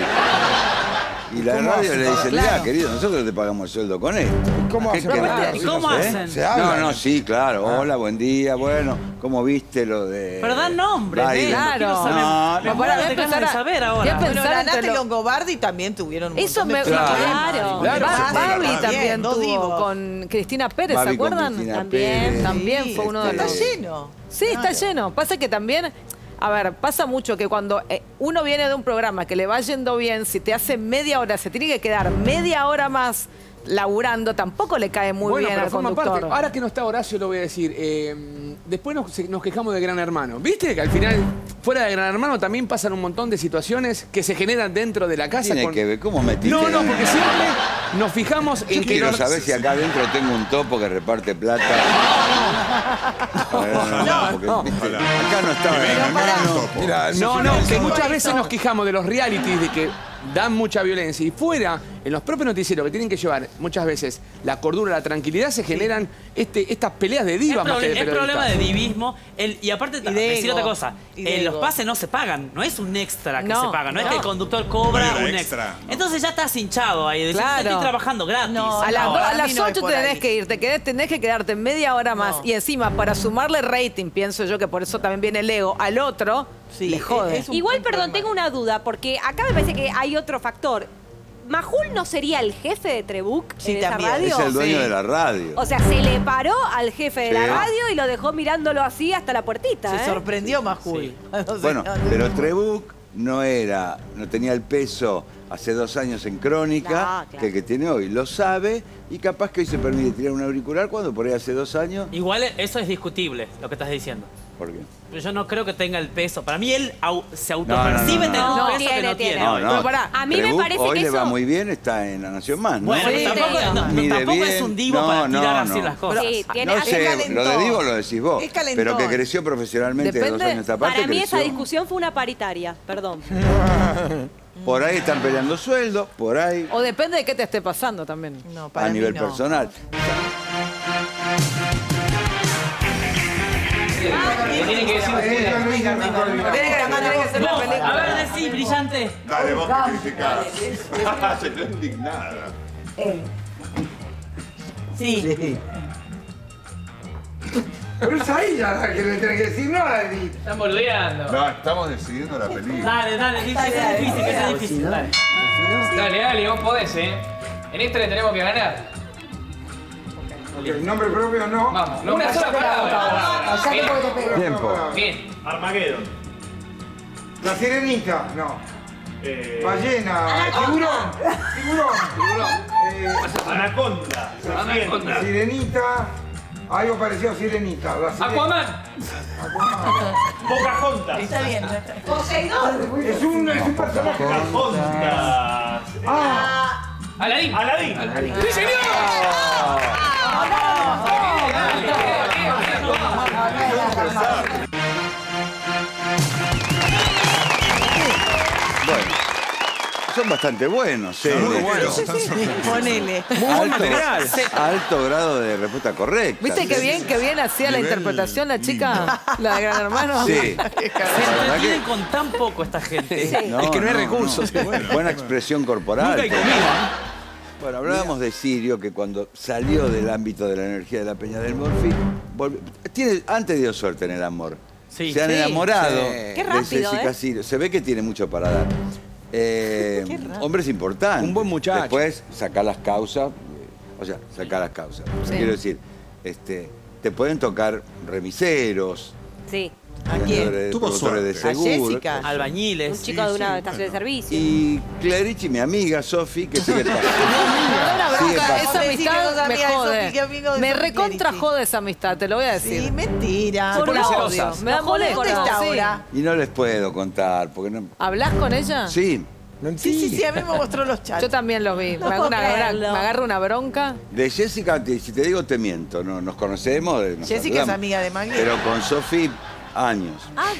Y la ¿Cómo radio hacen? le dice, mirá, Claro. querido, nosotros te pagamos el sueldo con esto. ¿Cómo ¿Qué hacen? querés? ¿Y cómo ¿Eh? hacen? ¿Se No, hablan? no, sí, claro. Hola, buen día, bueno, ¿cómo viste lo de...? Pero dan nombres, Baile? ¿eh? Claro. No, Me no, muero para, de voy a ganas empezar de a- saber voy a ahora. pensar Bueno, Granate entre y lo- Longobardi también tuvieron un Eso montón me... de Claro. Claro. Claro. Ba- Claro. Babi también Bien, dos tuvo divos. con Cristina Pérez, ¿se Babi con acuerdan? Cristina También, Pérez. también Sí, fue uno de está los... lleno. Sí, está lleno. Pasa que también, a ver, pasa mucho que cuando eh, uno viene de un programa que le va yendo bien, si te hace media hora, se tiene que quedar media hora más laburando, tampoco le cae muy Bueno, bien pero al forma conductor. parte. Ahora que no está Horacio, lo voy a decir. Eh, después nos, nos quejamos de Gran Hermano. ¿Viste que al final, fuera de Gran Hermano, también pasan un montón de situaciones que se generan dentro de la casa? Tiene con- que ver, ¿cómo metiste? No, no, porque siempre nos fijamos Yo en que... quiero los- saber si acá adentro tengo un topo que reparte plata. No, no, no, porque, viste, acá no estaba Gran Hermano. Mira, no, no, que muchas veces nos quejamos de los realities, de que dan mucha violencia. Y fuera, en los propios noticieros que tienen que llevar muchas veces la cordura, la tranquilidad, se generan este, estas peleas de Es, divas más proble- que de es periodistas. problema de divismo. El- y aparte, de decir ego. otra cosa. Y de eh, los ego. pases no se pagan. No es un extra que No, se paga. No, es no. que el conductor cobra No hay un extra, extra. Entonces ya estás hinchado ahí. Decís, Claro. estoy trabajando gratis. No, A las, no, do- a para las mí no es ocho por tenés ahí. que ir, te quedés, tenés que quedarte media hora más. No. Y encima, para sumarle rating, pienso yo que por eso también viene el ego, al otro, Sí, le jode. es un- Igual, un perdón, problema. tengo una duda, porque acá me parece que hay otro factor. ¿Majul no sería el jefe de Trebuch Sí, en esa también. radio? Es el dueño Sí. de la radio. O sea, se le paró al jefe de la Sí. radio y lo dejó mirándolo así hasta la puertita, Se ¿eh? sorprendió Majul. Sí. No sé, Bueno, no, no, pero no. Trebuch no era, no tenía el peso hace dos años en Crónica No, claro. que el que tiene hoy. Lo sabe y capaz que hoy se permite tirar un auricular cuando por ahí hace dos años. Igual eso es discutible, lo que estás diciendo. ¿Por qué? Pero yo no creo que tenga el peso. Para mí él au- se No, no, autopercibe no, no, tener no. un No, peso que tiene, no tiene. tiene. No, hoy. no. Pero pará, a mí me Trebuch parece hoy que le va eso- muy bien, está en La Nación Más, ¿no? Bueno, Sí, tampoco, sí, no- Mide tampoco es bien. un divo No, para no, tirar así no. las cosas. Sí, tiene- No es sé, calentón. lo de Divo lo decís vos. Es calentón. Pero que creció profesionalmente de dos Depende- años a esta parte. Para mí esa creció. discusión fue una paritaria, perdón. Por ahí están peleando sueldo, por ahí O depende de qué te esté pasando también. No, para a mí nivel no. personal. Tiene que decir una película. A ver, decí, brillante. Dale, vos que criticás. Se quedó indignada. Sí. Pero es a ella la que le tenés que decir, no a Edith. Están boludeando. No, estamos decidiendo la película. Dale, dale, dice que es difícil, que es difícil. Dale. Dale, dale, vos podés, ¿eh? En esta le tenemos que ganar. El nombre propio no. Vamos, una sola palabra. Bien. Tiempo. Bien. Armageddon. La sirenita, no. Eh, Ballena, tiburón, tiburón. Eh, Anaconda. Anaconda. Sirenita, algo parecido a sirenita. La sire- Aquaman. Pocahontas. Está bien. Poseidón. Es un, es un personaje. Pocahontas. Ah, Aladín. Aladín. ¡Sí, señor! Bueno, son bastante buenos, ¿eh? Muy De bueno. hecho, Ponele. alto, alto grado de respuesta correcta. ¿Viste qué bien, qué bien hacía la Nivel interpretación la chica, la de Gran Hermano? Sí. Se La verdad entretienen que- con tan poco esta gente. Sí. No, Es que no hay no, recursos. no. Buena expresión corporal. Nunca hay comida. Bueno, hablábamos de Sirio, que cuando salió del ámbito de la energía de la Peña del Morfi, volvió- tiene, antes dio suerte en el amor. Sí. Se han Sí. enamorado Sí. Qué de rápido, Jessica ¿eh? Sirio. Se ve que tiene mucho para dar. Eh, hombres importantes. Un buen muchacho. Después, sacar las causas. eh, O sea, sacar las causas. Sí. Quiero decir, este, te pueden tocar remiseros, Sí. ¿A quién? vendedores, Tuvo promotores de suerte. A seguro. Jessica. Albañiles. Un chico de una estación de servicio. Y Clarici, mi amiga Sofi, que sigue pasando. Me da una Sigue bronca, pasando. esa Vos decís que sos amistad me amiga de Sofi, jode. que amigo de Me Sofi recontra Clerici. jode esa amistad, te lo voy a decir. Sí, mentira. Por pone la celosa. odio. Me da No jode, ¿dónde molestia. está sí. ahora? Y no les puedo contar, porque no... ¿Hablas con ella? Sí, Sí, sí, sí, a mí me mostró los chats. Yo también los vi. No me, puedo una- creerlo. me agarro una bronca. de Jessica, te- si te digo te miento, no, nos conocemos. nos Jessica es saludamos. amiga de Maggie. Pero con Sofi, años.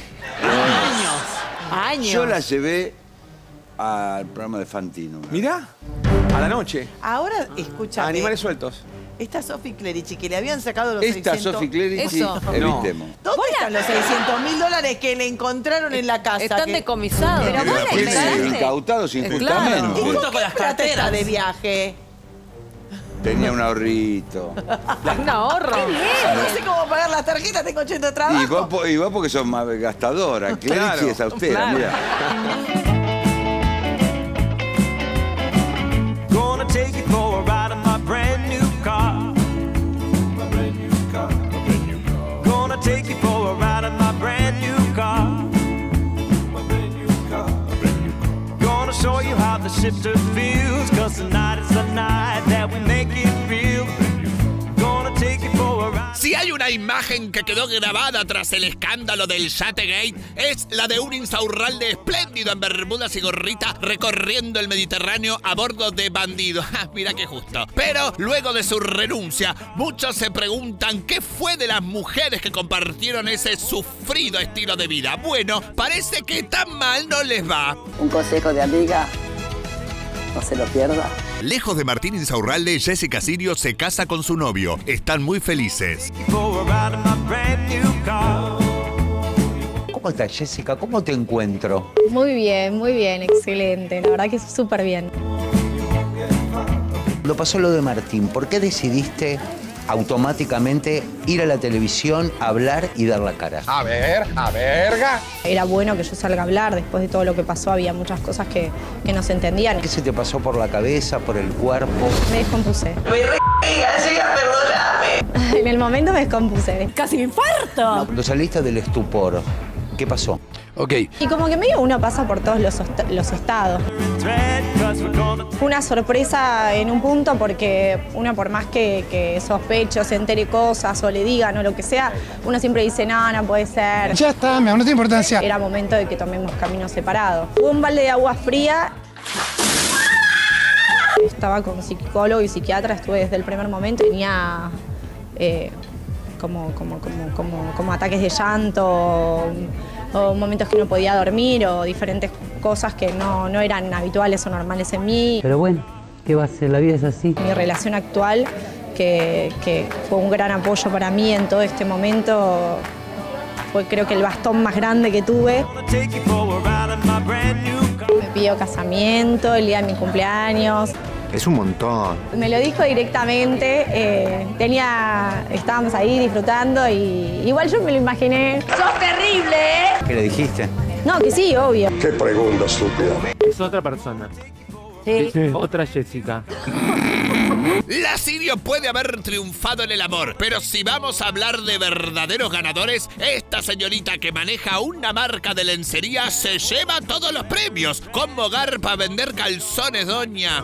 Años. Años. Yo la llevé al programa de Fantino. una vez. Mirá, a la noche. Ahora, escúchame. Animales sueltos. Esta Sofi Clerici, que le habían sacado los Esta seiscientos... Sofi Clerici, Eso. evitemos. ¿Dónde están los seiscientos mil dólares que le encontraron en la casa? Están que... decomisados. Pero vos la Tiene declaraste. incautados injustamente. Claro. Junto con las ¿Qué plata está carteras. de viaje? Tenía un ahorrito. Un ahorro. Qué bien, no sé cómo pagar las tarjetas, tengo ochenta de trabajo. Y vos, po- y vos porque sos más gastadora. Clerici Claro, es austera, claro. mira. Gonna take you for a ride in my brand new car. My brand new car. My brand new car. Gonna take you for a ride in my brand new car. My brand new car. My brand new car. Gonna show you how the shifter feels, 'cause tonight is the night that we make it real. Gonna take you for a ride. Si hay una imagen que quedó grabada tras el escándalo del Yategate, es la de un Insaurralde espléndido en bermudas y gorrita recorriendo el Mediterráneo a bordo de bandidos. Ah, mira qué justo. Pero luego de su renuncia, muchos se preguntan qué fue de las mujeres que compartieron ese sufrido estilo de vida. Bueno, parece que tan mal no les va. Un consejo de amiga, no se lo pierda. Lejos de Martín Insaurralde, Jessica Sirio se casa con su novio. Están muy felices. For a ride in my brand new car. ¿Cómo estás, Jessica? ¿Cómo te encuentro? Muy bien, muy bien, excelente. La verdad que súper bien. Lo pasó lo de Martín. ¿Por qué decidiste automáticamente ir a la televisión, hablar y dar la cara? A ver, a verga. Era bueno que yo salga a hablar. Después de todo lo que pasó, había muchas cosas que, que no se entendían. ¿Qué se te pasó por la cabeza, por el cuerpo? Me descompuse. Me re llega, perdóname. En el momento me descompuse. Casi me infarto. Cuando saliste del estupor, ¿qué pasó? Ok. Y como que medio uno pasa por todos los, est- los estados. Fue una sorpresa en un punto porque uno por más que, que sospeche o se entere cosas o le digan o lo que sea, uno siempre dice, no, no puede ser. Ya está, mi amor, no tiene importancia. Era momento de que tomemos caminos separados. Fue un balde de agua fría. Estaba con psicólogo y psiquiatra, estuve desde el primer momento. Tenía eh, como, como, como, como, como ataques de llanto, o, o momentos que no podía dormir, o diferentes cosas que no, no eran habituales o normales en mí. Pero bueno, ¿qué va a ser? La vida es así. Mi relación actual, que, que fue un gran apoyo para mí en todo este momento, fue creo que el bastón más grande que tuve. Me pidió casamiento el día de mi cumpleaños. Es un montón. Me lo dijo directamente, eh, tenía, estábamos ahí disfrutando y igual yo me lo imaginé. ¡Sos terrible, eh! ¿Qué le dijiste? No, que sí, obvio. Qué pregunta estúpida. Es otra persona. Sí. Sí. Otra Jessica. La Sirio puede haber triunfado en el amor, pero si vamos a hablar de verdaderos ganadores, esta señorita que maneja una marca de lencería se lleva todos los premios. Con Mogar para vender calzones, doña.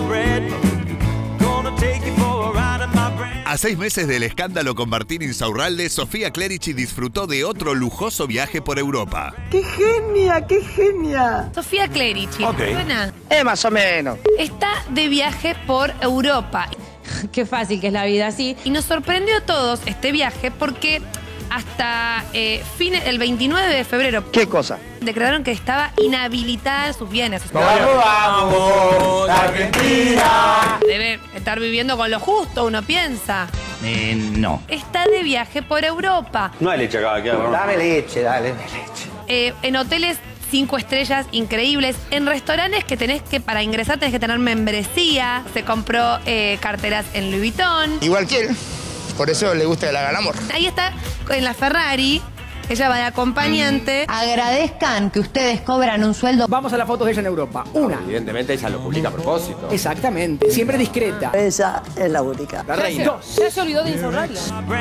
A seis meses del escándalo con Martín Insaurralde, Sofía Clerici disfrutó de otro lujoso viaje por Europa. ¡Qué genia, qué genia! Sofía Clerici, Ok. ¿suena? Eh, más o menos. Está de viaje por Europa. Qué fácil que es la vida así. Y nos sorprendió a todos este viaje porque hasta eh, fin, el veintinueve de febrero ¿Qué cosa? declararon que estaba inhabilitada sus bienes. ¡Vamos, vamos! ¡Argentina! Debe estar viviendo con lo justo, uno piensa. Eh, no. Está de viaje por Europa. No hay leche acá, ¿qué hago? Dame leche, dale leche. Eh, en hoteles cinco estrellas increíbles, en restaurantes que tenés que, para ingresar tenés que tener membresía. Se compró eh, carteras en Louis Vuitton. Igual que él. Por eso le gusta el hagan amor. Ahí está en la Ferrari, ella va de acompañante. Agradezcan que ustedes cobran un sueldo. Vamos a las fotos de ella en Europa. Una. Evidentemente ella lo publica a propósito. Exactamente. Siempre discreta. Ella es la única. La reina. Dos. Ya se olvidó de Insaurralde.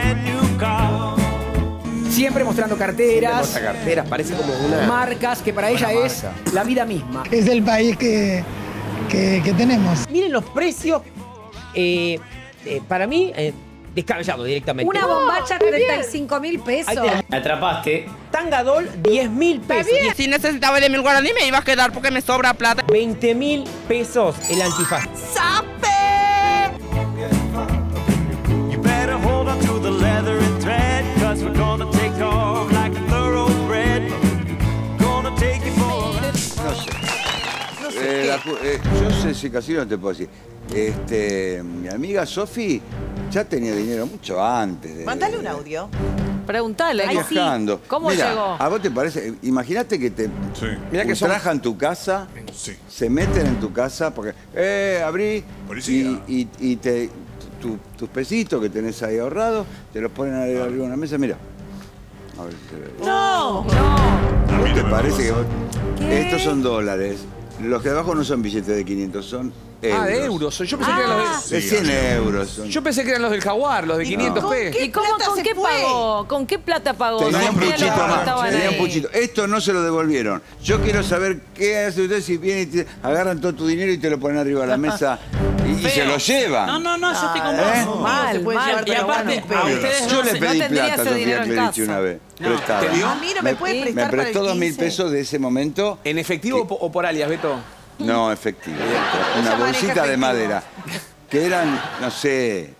Siempre mostrando carteras, Muestra carteras, parece como una... marcas, que para ella Buena es marca. la vida misma. Es el país que, que, que tenemos. Miren los precios, eh, eh, para mí, eh, descabellado directamente. Una bombacha, treinta y cinco mil Ahí pesos. tenés. Me atrapaste. Tangadol, diez mil pesos. bien. Y si necesitaba de mil guaraní, me iba a quedar porque me sobra plata. veinte mil pesos el antifaz. You better hold on to the leather and thread, 'cause we're gonna take off like a thoroughbred. Gonna take you for a No sé. Eh, la ju- eh, yo sé si casi no te puedo decir. Este, mi amiga Sofi ya tenía dinero mucho antes. De, Mándale un audio. Preguntale. Ay, sí. Viajando. ¿Cómo Mira, llegó? ¿a vos te parece? Imagínate que te Mirá que son- ultrajan tu casa, Sí. se meten en tu casa porque, eh, abrí Policía. y, y- y te, tu- tus pesitos que tenés ahí ahorrados, te los ponen ahí arriba de una mesa, mira. A ver, te- No. A mí ¿Te no me parece que pasa. vos- estos son dólares? Los que abajo no son billetes de quinientos, son euros. Ah, de euros. Yo pensé que eran los de... De cien euros. son. Yo pensé que eran los del Jaguar, los de quinientos no. pesos. ¿Y cómo, con qué pagó? ¿Con qué plata pagó? Tenía un ¿Con qué puchito lo más, estaban tenía un ahí? puchito. Esto no se lo devolvieron. Yo quiero saber qué hace usted si vienen y te agarran todo tu dinero y te lo ponen arriba de la mesa y, y se Feo. lo llevan. No, no, no, yo estoy con ¿Eh? vos. Mal, se puede mal. llevar Y pero aparte, bueno, a pero- ustedes Yo no le se- pedí no tendría plata a ese dinero Sofía en Clerici casa. una vez. No. prestada. ¿Te dio? A mí no me puede me prestar para el prestó dos mil quince. pesos de ese momento. ¿En efectivo o po- o por alias, Beto? No, efectivo. Una Ella maneja bolsita de efectivo. madera. Que eran, no sé,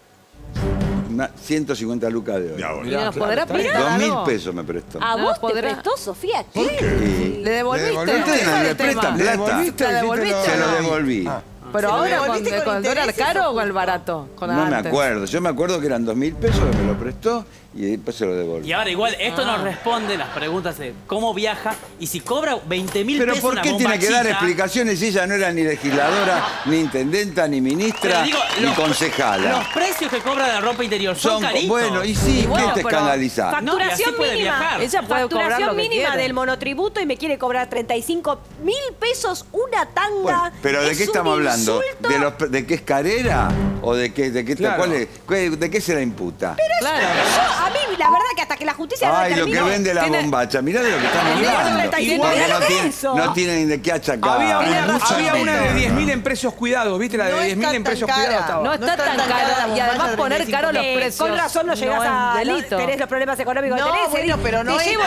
una- ciento cincuenta lucas de oro. Ya, bueno. ¿Y nos podrá prestar Dos mil algo? pesos me prestó. ¿A No, vos te podrá- prestó, Sofía? ¿Por ¿Qué? qué? ¿Le devolviste? devolviste? ¿Ese es Le el prestan tema? plata. ¿La devolviste? Se lo o no? devolví. Pero ¿Se lo ahora, devolviste con, con con dólar intereses caro o o con el justo? barato? Con No me antes. acuerdo. Yo me acuerdo que eran dos mil pesos que me lo prestó y después se lo devolví. Y ahora igual, esto Ah. nos responde las preguntas de cómo viaja y si cobra veinte mil Pero pesos ¿por una qué tiene que dar bombachita. explicaciones si ella no era ni legisladora, ni intendenta, ni ministra, Pero digo, ni los- concejala? Los precios que cobra la ropa interior son, Son- caritos. bueno, y sí, Y bueno, ¿qué te pero escandaliza? No, y así Facturación puede mínima. viajar. Ella puede cobrar Facturación lo que mínima quiera. del monotributo y me quiere cobrar treinta y cinco mil pesos una tanga. Bueno, pero ¿de Es qué estamos un hablando? insulto. ¿De, los, ¿De qué es carera? ¿O de qué, de qué Claro. cuál es? ¿Qué- ¿De qué se la imputa? Claro. Yo, a mí, la verdad que hasta que la justicia no Ay, lo que determine- vende la Tiene- bombacha. Mirá de lo que estamos Tiene hablando. treinta y cinco Porque mil no, pesos. tiene, no tienen de qué achacar. Había Tiene una, razón, había una de Beto. diez mil en precios cuidados, ¿viste? La de No diez mil está en tan precios cara. cuidados estaba. No está tan cara y además poner caro los Eh, precios. Con razón no llegás es a... delito. Tenés los problemas económicos No, que tenés. bueno, eh, pero no te es llevo tan-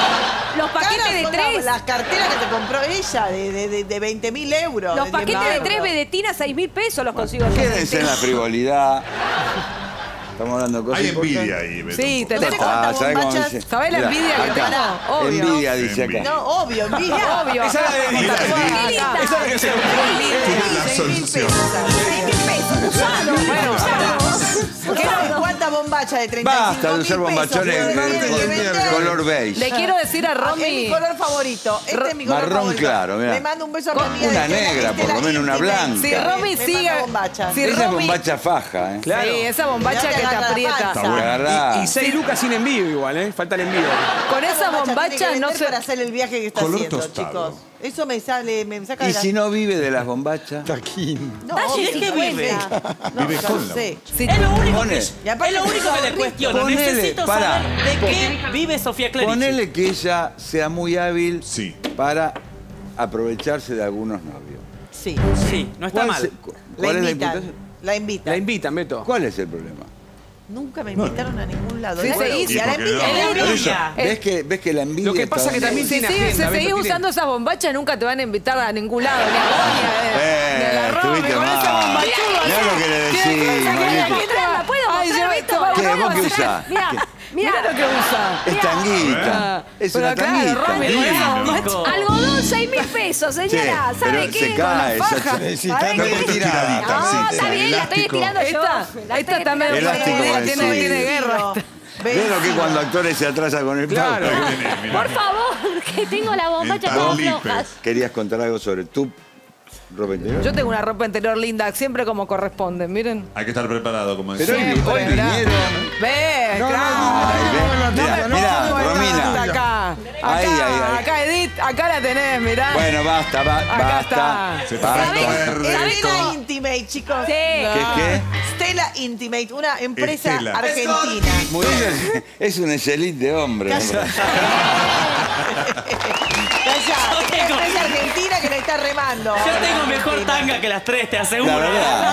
yo los paquetes Caras de son tres. la- Las carteras que te compró ella de, de, de, de veinte mil euros. Los de paquetes diez mil de tres euros. vedetinas, seis mil pesos los consigo yo. Quédense en la frivolidad. Estamos hablando de cosas Hay envidia importantes. ahí, Beto. Sí, No tenés. sé cuántas ¿sabés cómo bombachas- dice? ¿Sabés la Mirá, envidia que acá. tengo? Obvio. Envidia, dice acá. No, obvio, envidia. Obvio. Esa es la de Está diez. toda Qué acá. linda. Esa es la que se... La seis mil solución. pesos. seis mil pesos, usado. Bueno, ¿Qué sabes cuántas bombachas de treinta y cinco Basta de usar mil pesos bombachones puede de- vender de- que vender? color beige. Le quiero decir a Ah, es mi Romy. color favorito. Este es mi color Marrón favorito. claro, mirá. Le mando un beso a mi amiga Una de Estela- negra, por Estela lo menos una Intimate. blanca. Si Romy Me sigue. manda bombachas. Si Esa es Romy. bombacha faja, ¿eh? Claro. Sí, esa bombacha Ya te que te agarra la aprieta. panza. Te agarrá. Y, y seis lucas sin envío igual, ¿eh? Falta el envío. Con esa Bombacha bombacha tiene que no vender se. para hacer el viaje que está Color haciendo, tostado. chicos. Eso me sale, me saca Y de la... si no vive de las bombachas. No, Talle ¿de qué cincuenta. vive? No, Vive ya con lo la sé. Si- Es lo único Pone. que, Y es aparte lo único que le rico. cuestiono. Ponele, Necesito pará. saber de qué vive Sofía Clerici. Ponele que ella sea muy hábil Sí. para aprovecharse de algunos novios. Sí. Sí, no está ¿Cuál mal. se- cu- La ¿Cuál es la invitan. imputación? La invitan. La invitan, Beto. ¿Cuál es el problema? Nunca me invitaron a ningún lado. Sí, La- seguís. y a la Y porque envidia. no. la Por Por envidia. eso, ¿ves que, ves que la envidia Lo que está pasa que donde- también Si tiene sigues, agenda, si seguís Beto, usando esas bombachas, nunca te van a invitar a ningún lado, ni a vos, ni a, Eh, ni a la Romy, estuviste con esa mal. bombachuda. Mirá lo que le decís, ¿Qué Marito. Mostrar, ¿puedo Ay, mostrar, yo- Beto? ¿Qué? ¿Puedo ¿Vos qué mostrar? usás? Mirá, Mirá mirá. lo que usa. Es tanguita. Es Pero una claro, tanguita. Romy, Divino. con esa bombacha. Algodón, seis mil pesos, señora. Sí, ¿Sabe pero qué? se cae. Con la esa- faja. ¿Sabe Una qué? cosa tiradita, No, sí. está bien, la estoy Elástico. estirando yo. Esta, La esta estoy está medio estirando Elástico, yo. tiene, tiene, sí. tiene guerra. ¿Ves lo que cuando actores se atrasan con el Claro. flauta? Tenés, mirá. Por favor, que tengo la bombacha El todas Tarlipe. flojas. ¿Querías contar algo sobre tu ropa interior? Yo tengo una ropa interior linda, siempre como corresponde, miren. Hay que estar preparado, como Pero decía. hoy, hoy vinieron. Ve, claro. Ay, ve, mirá, No me mirá, pongo Romina. esta Acá, acá, Ahí, ahí, ahí. acá, Edith, acá la tenés, mirá. Bueno, basta, ba- Acá basta. está. Se está Basta. Stella Intimate, chicos. Sí. ¿Qué, qué? Stella Intimate, una empresa Estela. argentina. Muy bien. Es un excelente de hombre. Calla. Calla, Yo es tengo- una empresa argentina que la está remando. Yo tengo mejor tanga que las tres, te aseguro. La verdad.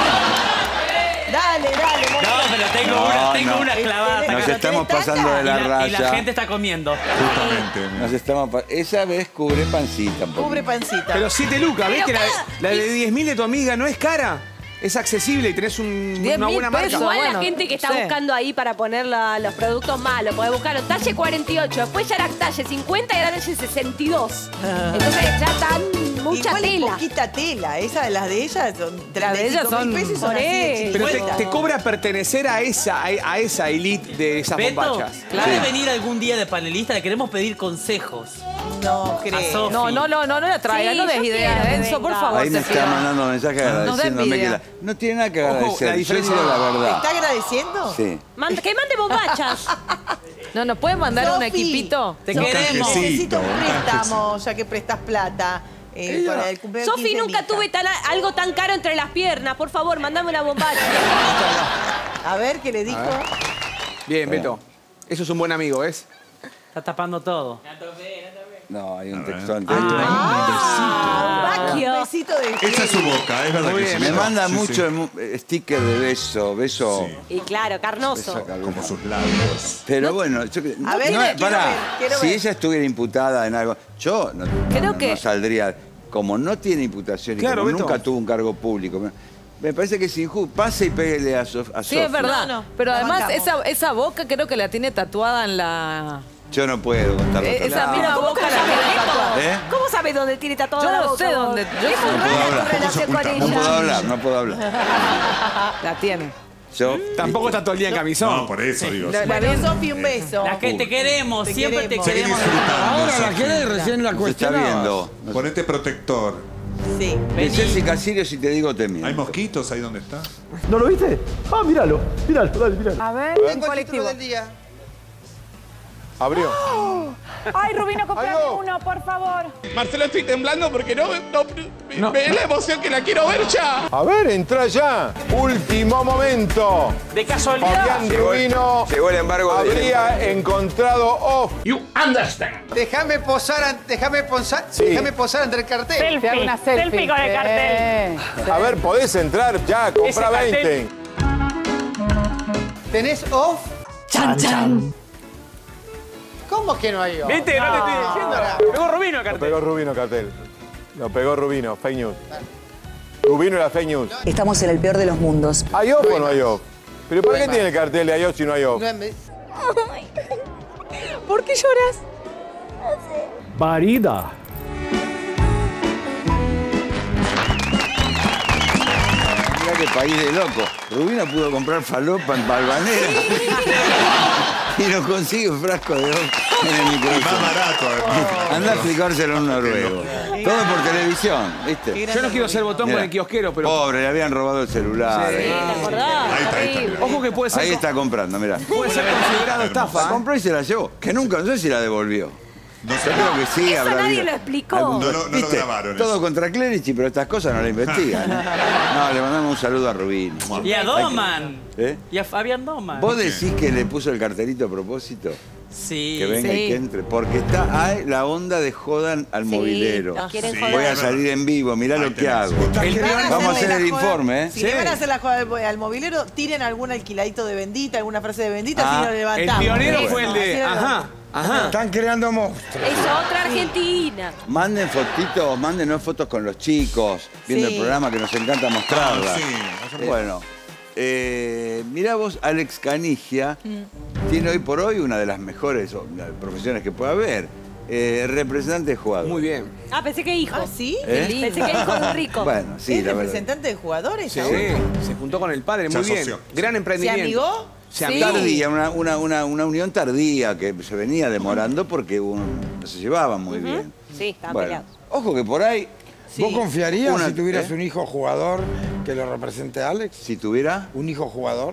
Dale, dale. No, pero tengo No, una, tengo no. una clavada. Nos acá. estamos pasando de Y la la, y la raya. gente está comiendo. Justamente. mirá. Nos estamos pa- Esa vez cubre pancita un poco. Cubre pancita. Pero siete lucas, ¿ves Pero que la, cada- la de diez mil de tu amiga no es cara? Es accesible y tenés un- diez una mil buena marca. pesos. Igual bueno, la gente que está sí. buscando ahí para poner la- los productos malos, podés buscar talle cuarenta y ocho, después ya era talle cincuenta y era talle sesenta y dos. Entonces ya están mucha Igual tela. Es poquita tela. Esa de las de ellas son Las de ellas son- pesos y son Por así de eso. Pero te, chiquitas. te cobra pertenecer a esa, a esa elite de esas Beto, bombachas. ¿puede venir algún día de panelista? Le queremos pedir consejos. No A creo. Sofi. No, no, no, no, no la traiga, Sí, no des yo ideas, quiero que Enzo, por venga. favor. Ahí me te está pido. mandando mensajes agradeciéndome que envidia. la... No tiene nada que Ojo, agradecer. la Yo diferencia- digo la ¿Te verdad. está agradeciendo? Sí. Manda- que mande bombachas. No, ¿nos pueden mandar un Sofi, equipito? Te Sofi, queremos. Necesito un un préstamo, ya que prestas plata. eh, para el cumpleaños Sofi, quince de nunca mi tuve hija. tan, algo tan caro entre las piernas. Por favor, mandame una bombacha. A ver, ¿qué le dijo? Bien, Beto. Eso es un buen amigo, ¿ves? Está tapando todo. No, hay un texto anterior. Ah, Vacío. un besito de Esa es su boca, es verdad Muy que bien, sí. Me manda Sí, mucho sí. emu- sticker de beso, beso. Sí. Y claro, carnoso. beso acá, Como sus labios. Pero bueno, yo que- A ver, no, quiero pará, ver, quiero si ver. ella estuviera imputada en algo, yo no, Creo no- que- no saldría. Como no tiene imputación y Claro, como Beto. nunca tuvo un cargo público, me, me parece que es injusto. Pase y péguele a, Sof, a Sí, Sofi. es verdad. No, no, Pero la además, bancamos. esa, esa boca creo que la tiene tatuada en la... Yo no puedo contarlo. Eh, todo. esa No, misma ¿Cómo boca la sabes tiene esto? tatuada. ¿Eh? ¿Cómo sabes dónde tiene tatuada Yo la no boca, sé vos? dónde- yo Es sé- muy No puedo rara hablar. tu relación con No puedo ella. hablar, no puedo hablar. La tiene. Yo, Tampoco está todo el día en camisón. No, por eso digo. La- sí. la- Bueno, Sofi, un beso. La que te queremos, Te siempre queremos. te Seguí queremos. disfrutando. Ahora la Sofi. querés, recién la se está cuestionabas. viendo. Ponete protector. Sí. De Jessica Sirio, si te digo, te miento. ¿Hay mosquitos ahí donde está? ¿No lo viste? Ah, míralo, míralo, dale, míralo. A ver, Tengo en el colectivo. título del día. Abrió. Ay, Rubino, comprame uno, por favor. Marcelo, estoy temblando porque no, no, no. me da la emoción que la quiero ver ya. A ver, entra ya. Último momento. De casualidad. Fabián Rubino Llegó el embargo de- habría encontrado off. You understand. Déjame posar, an- déjame posar, Sí. déjame posar ante el cartel. Selfie. Te hago una selfie. Selfie con el cartel. A ver, podés entrar ya, compra Ese cartel. veinte. ¿Tenés off? Chan, chan. ¿Cómo que no hay off? ¿Viste? No te estoy diciendo. Pegó Rubino el Lo cartel. pegó Rubino cartel. Lo pegó Rubino, fake news. Rubino era fake news. Estamos en el peor de los mundos. ¿Hay off o no hay off? ¿Pero para qué Bueno. tiene el cartel de hay off si no hay off? No, me- ¿Por qué lloras? Parida. Mirá qué país de loco. Rubino pudo comprar falopa en Balvanera y no consigue un frasco de off en el micrófono. Más barato, además. Anda a explicárselo a un noruego. Todo por televisión, ¿viste? Yo no quiero ser botón Mira. con el kiosquero, pero. Pobre, le habían robado el celular. Sí. Eh. ¿Te acordás? Ahí está, ahí está. Horrible. Ojo que puede ser. Ahí está comprando, mirá. Puede ser considerado La estafa. ¿eh? compró y se la llevó. Que nunca, no sé si la devolvió. No Yo sé. creo que sí, Eso habrá nadie habido lo explicó. algún- No lo- no lo ¿Viste? grabaron Todo eso. contra Clerici, pero estas cosas no las investigan. ¿eh? No, le mandamos un saludo a Rubino. Y a Doman. ¿Eh? Y a Fabián Doman. ¿Vos decís que le puso el cartelito a propósito? Sí. Que venga sí. y que entre. Porque está hay la onda de jodan al Sí, movilero. nos quieren Sí. joder. Voy a salir en vivo, mirá Ahí lo que tenés. hago. El Le van Vamos a hacerle hacer la el joda- informe, ¿eh? Si le van a hacer la joda al, al movilero, tiren algún alquiladito de bendita, alguna frase de bendita, Ah, así lo El levantamos. pionero Eso, fue el así de. lo Ajá, levantamos. ajá. Están creando monstruos. Es otra Argentina. Manden fotitos, mándenos fotos con los chicos, viendo Sí. el programa que nos encanta mostrarla. Ah, sí. Eh, Bueno, eh, mirá vos, Alex Canigia Mm. tiene hoy por hoy una de las mejores o, las profesiones que puede haber. Eh, representante de jugador. Muy bien. Ah, pensé que hijo. ¿Ah, sí? ¿Eh? Pensé que hijo de un rico. Bueno, sí, ¿Es la verdad. representante de jugadores Sí, ahora? se juntó con el padre, Se muy bien. asoció. Gran ¿Se emprendimiento. amigó? Se Sí. amigó. Tardía, una, una, una, una unión tardía que se venía demorando porque uno, no se llevaban muy bien. Sí, estaban Bueno, peleados. ojo que por ahí. ¿Vos confiarías Una- si tuvieras ¿eh? un hijo jugador que lo represente a Alex? Si tuviera, ¿Un hijo jugador?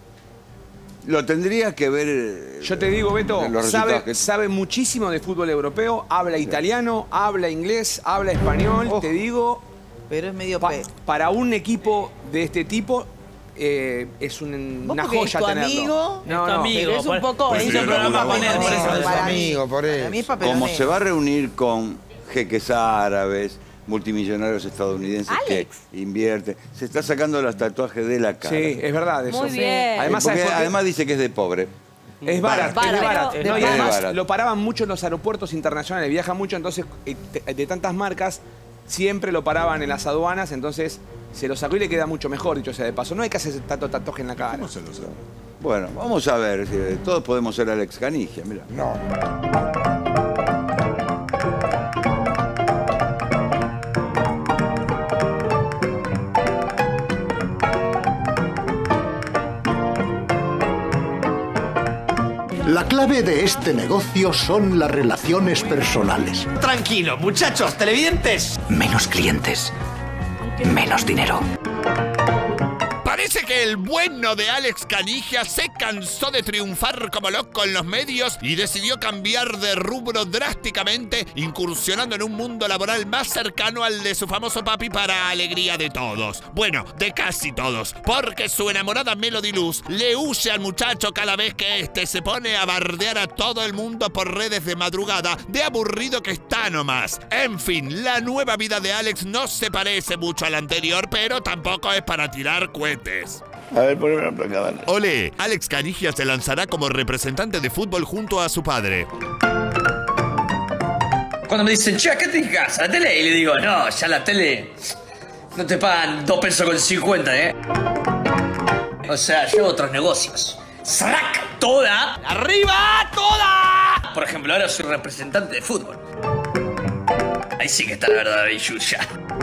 lo tendría que ver. eh, Yo te digo, Beto, los sabe, resultados que- sabe muchísimo de fútbol europeo, habla italiano, habla inglés, habla español. Te digo, Pero es medio pa- pe... para un equipo de este tipo eh, es un- ¿Vos una porque es joya tu tenerlo. amigo? No, Es tu no. amigo. Pero es un por- poco... por es eso un el programa poco con él, por eso para es mí. amigo, por Para mí es eso. papelonero. Como se va a reunir con jeques árabes, multimillonarios estadounidenses Alex. que invierten, se está sacando los tatuajes de la cara. Sí, es verdad eso. Muy Sí. bien. Además, Porque ¿sabes por qué? además dice que es de pobre. Es barato, Barato. es de barato. Pero- No, y Es además barato. lo paraban mucho en los aeropuertos internacionales, viaja mucho, entonces eh, de, de tantas marcas siempre lo paraban en las aduanas, entonces se lo sacó y le queda mucho mejor, dicho sea de paso. No hay que hacer tanto tatuaje en la cara. ¿Cómo se lo sabe? Bueno, vamos a ver, si todos podemos ser Alex Canigia, mira. No. clave de este negocio son las relaciones personales. Tranquilo, muchachos, televidentes. Menos clientes, menos dinero. Parece que el bueno de Alex Canigia se cansó de triunfar como loco en los medios y decidió cambiar de rubro drásticamente, incursionando en un mundo laboral más cercano al de su famoso papi para alegría de todos. Bueno, de casi todos, porque su enamorada Melody Luz le huye al muchacho cada vez que este se pone a bardear a todo el mundo por redes de madrugada, de aburrido que está nomás. En fin, la nueva vida de Alex no se parece mucho a la anterior, pero tampoco es para tirar cohetes. A ver, poneme la placa, dale. Ole, Alex Canigia se lanzará como representante de fútbol junto a su padre. Cuando me dicen, che, ¿qué te dedicas? ¿A la tele? Y le digo, no, ya la tele no te pagan dos pesos con cincuenta, ¿eh? O sea, yo otros negocios. ¡Srac! ¡Toda! ¡Arriba! ¡Toda! Por ejemplo, ahora soy representante de fútbol. Ahí sí que está la verdad de Yuya.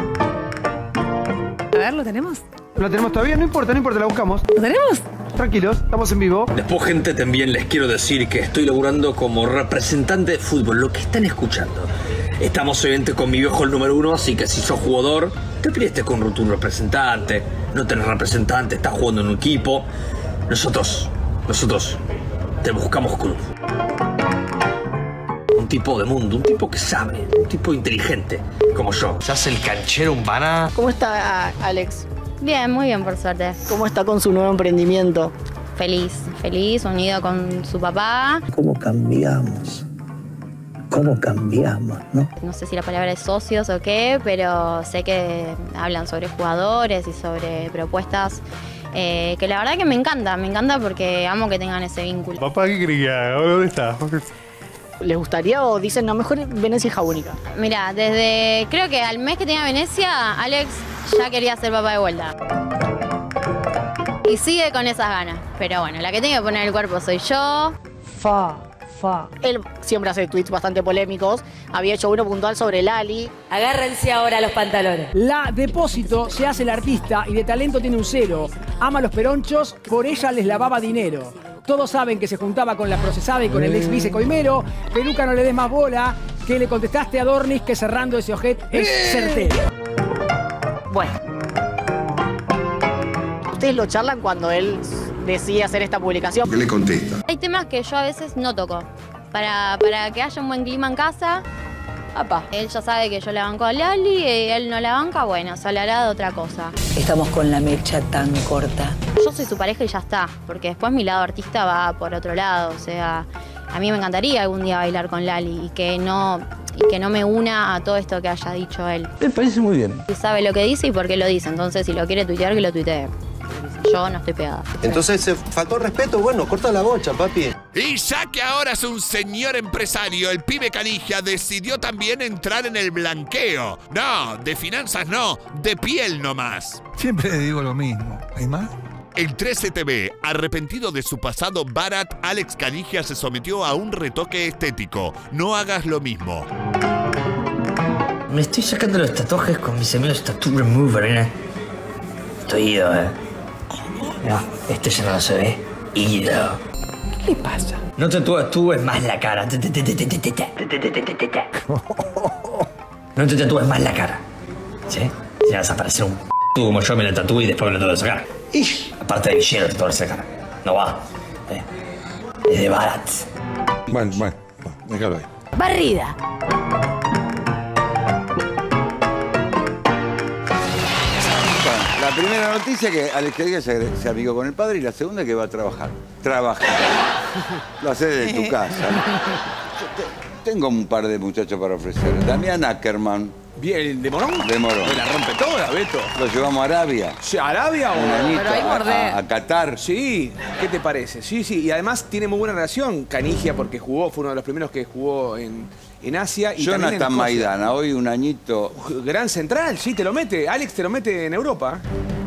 A ver, ¿lo tenemos? ¿La tenemos todavía? No importa, no importa, la buscamos. ¿Lo tenemos? Tranquilos, estamos en vivo. Después, gente, también les quiero decir que estoy laburando como representante de fútbol. Lo que están escuchando. Estamos obviamente con mi viejo el número uno, así que si sos jugador, te pidiste con tu representante. No tenés representante, estás jugando en un equipo. Nosotros, nosotros te buscamos club. Un tipo de mundo, un tipo que sabe, un tipo inteligente, como yo. ¿Se hace el canchero un pana? ¿Cómo está Alex? Bien, muy bien, por suerte. ¿Cómo está con su nuevo emprendimiento? Feliz, feliz, unido con su papá. ¿Cómo cambiamos? ¿Cómo cambiamos, no? No sé si la palabra es socios o qué, pero sé que hablan sobre jugadores y sobre propuestas eh, que la verdad que me encanta. Me encanta porque amo que tengan ese vínculo. Papá, ¿qué crees que haga? ¿Dónde está? ¿Les gustaría o dicen, no, mejor Venecia hija única? Mira, desde creo que al mes que tenía Venecia, Alex ya quería ser papá de vuelta. Y sigue con esas ganas. Pero bueno, la que tiene que poner el cuerpo soy yo. Fa, fa. Él siempre hace tweets bastante polémicos. Había hecho uno puntual sobre Lali. Agárrense ahora los pantalones. La Depósito se hace el artista y de talento tiene un cero. Ama a los peronchos, por ella les lavaba dinero. Todos saben que se juntaba con la procesada y con el ex vice Coimero. Peluca, no le des más bola. Que le contestaste a Dornis que cerrando ese ojete es certero. Bueno. Ustedes lo charlan cuando él decide hacer esta publicación. ¿Qué le contesta? Hay temas que yo a veces no toco. Para, para que haya un buen clima en casa. Apa. Él ya sabe que yo la banco a Lali y él no la banca, bueno, se hablará de otra cosa. Estamos con la mecha tan corta. Yo soy su pareja y ya está, porque después mi lado artista va por otro lado. O sea, a mí me encantaría algún día bailar con Lali y que no, y que no me una a todo esto que haya dicho él. Me parece muy bien. Y sabe lo que dice y por qué lo dice, entonces si lo quiere tuitear, que lo tuitee. Yo no estoy pegada. Entonces, ¿se faltó respeto? Bueno, corta la bocha, papi. Y ya que ahora es un señor empresario, el pibe Canigia decidió también entrar en el blanqueo. No, de finanzas no, de piel nomás. Siempre le digo lo mismo. ¿Hay más? El trece T V, arrepentido de su pasado Barat, Alex Canigia se sometió a un retoque estético. No hagas lo mismo. Me estoy sacando los tatuajes con mis amigos Tattoo Remover, ¿eh? Estoy ido, ¿eh? No, este ya no se ve. Ido. ¿Qué le pasa? No te tatúes más la cara. No te tatúes más la cara. ¿Sí? Si vas a parecer un p*** como yo me la tatúe y después me lo tengo que sacar. Ish. Aparte de villero te tatuarse la cara. No va. ¿Eh? Es de Barat. Bueno, bueno, déjalo ahí. Barrida. La primera noticia es que Alex Canigia se, se amigó con el padre y la segunda es que va a trabajar. Trabajar. Lo haces desde tu casa. Yo te, tengo un par de muchachos para ofrecer. Damián Ackerman. Bien, ¿de Morón? De Morón. Me la rompe toda, Beto. Lo llevamos a Arabia. Sí, ¿a Arabia o Un añito, Pero ahí mordé. a, a, a Qatar. Sí, ¿qué te parece? Sí, sí, y además tiene muy buena relación Canigia porque jugó, fue uno de los primeros que jugó en, en Asia. Y también en Jonathan Escocia. Maidana, hoy un añito. Gran central, sí, te lo mete. Alex te lo mete en Europa. Me gusta que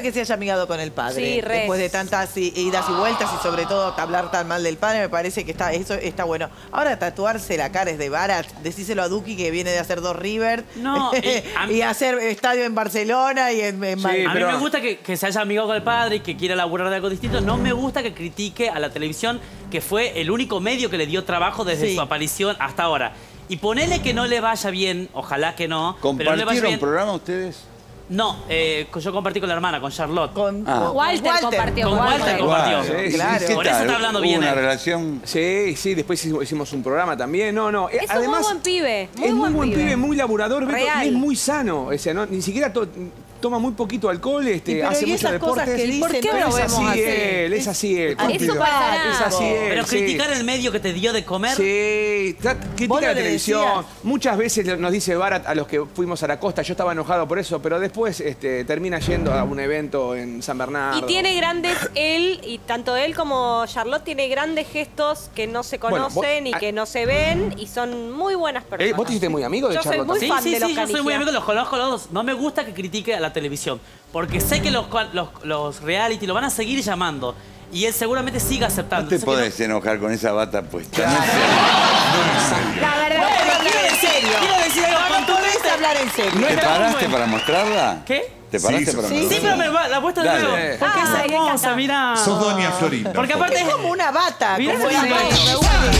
que se haya amigado con el padre. Sí, re. Después de tantas i- idas y vueltas y sobre todo hablar tan mal del padre, me parece que está, eso está bueno. Ahora tatuarse la cara es de Barat, decíselo a Duki que viene de hacer dos River No, y a mí- y hacer estadio en Barcelona y en, en Madrid. a mí me gusta que, que se haya amigado con el padre y que quiera laburar de algo distinto. No me gusta que critique a la televisión, que fue el único medio que le dio trabajo desde Sí. su aparición hasta ahora. Y ponele que no le vaya bien, ojalá que no. pero no le vaya ¿Compartieron bien. programa ustedes? No, eh, yo compartí con la hermana, con Charlotte. Con, Ah. Walter, compartió. Con Walter compartió. Sí, sí, Claro. ¿qué Por eso tal? está hablando ¿Hubo bien una él. relación? Sí, sí, después hicimos, hicimos un programa también. No, no. eh, Es un Además, muy buen pibe. Muy es muy buen, buen pibe, muy laburador, Beto, Real. y es muy sano. O sea, no, ni siquiera to- toma muy poquito alcohol, este, Y pero, hace ¿y mucho esas cosas deporte. que dicen, ¿Por qué no lo es es vemos así así? él, es así él. Eso pasa Es así él. Pero sí. criticar el medio que te dio de comer. Sí, tra- critica ¿Vos no la le televisión. decías? Muchas veces nos dice Barat a los que fuimos a la costa, yo estaba enojado por eso, pero después este, termina yendo a un evento en San Bernardo. Y tiene grandes, él, y tanto él como Charlotte, tiene grandes gestos que no se Bueno, conocen vos- y que no se ven, y son muy buenas personas. Eh, ¿Vos te hiciste muy amigo de Yo soy Charlotte? muy Sí, fan sí, de los sí, yo soy muy Canigia. amigo, los conozco los dos. No me gusta que critique a la televisión, porque sé que los, cual- los, los reality lo van a seguir llamando. Y él seguramente sigue aceptando. No te Sé que podés enojar con esa bata puesta. La verdad, Bueno, quiero hablar quiero en decir- serio. quiero decir algo No, no contundente. podés hablar en serio. ¿Te paraste para mostrarla? ¿Qué? ¿Te paraste Sí, para sí, Sí, mostrarla? pero me va- la puesto de Dale. nuevo. Porque Ah, es hermosa, mira. Sos Doña Florinda. Porque aparte Es como una bata. Mirá como ese una- tamaño.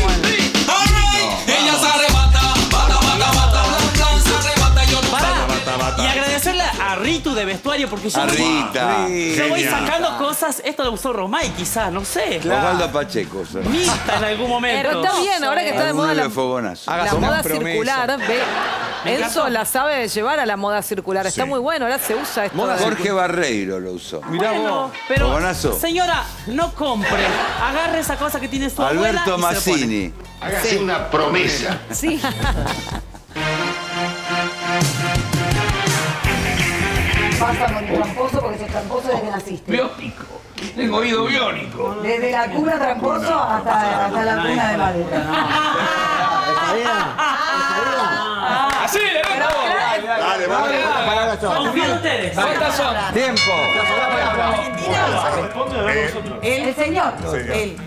Ella se arrebata, bata, bata, bata, blan, se arrebata y yo no Pará. Bata, bata. Y agradecerle a Ritu de vestuario, porque yo, A voy, Rita. yo voy Genial. sacando cosas. Esto lo usó Romay, quizás, no sé. Osvaldo Pacheco. sos. Mirta en algún momento. Pero está bien, ahora que está de Alguno moda de la, los fogonazos. la Hágase una moda promesa. circular, ve, Me Enzo encantó. la sabe llevar a la moda circular. Está Sí. muy bueno, ahora se usa esto. Moda de- Jorge Barreiro lo usó. Mirá Bueno, vos. pero Fogonazo. señora, no compre. Agarre esa cosa que tiene su abuela Alberto y se lo pone. Mazzini. Hágase una promesa. Sí. Vas a morir tramposo porque sos tramposo desde que naciste. Biónico. Tengo oído biónico. Desde la cuna tramposo hasta, hasta la cuna de madre. Así, levanta. Dale, vamos. Confío en ustedes. ¿Cuántas son? Tiempo. El señor. Él.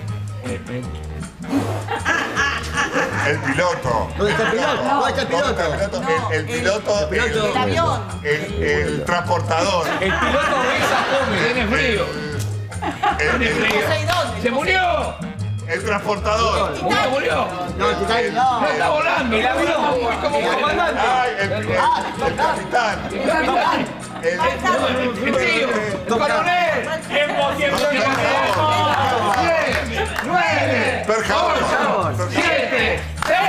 El piloto. ¿Dónde está el piloto? ¿Dónde está el piloto? El, el piloto. El, El avión. el- el transportador. El piloto Besa come. Tiene frío. El, el- Poseidón. ¡Se murió! el transportador. ¿Cómo se murió? No, el Titanic no. No está volando. El avión como comandante. Ay, el, el, el capitán. El, El tío. El coronel. Tiempo, tiempo, tiempo. Diez, nueve, Pearl Harbor. ocho, siete, seis.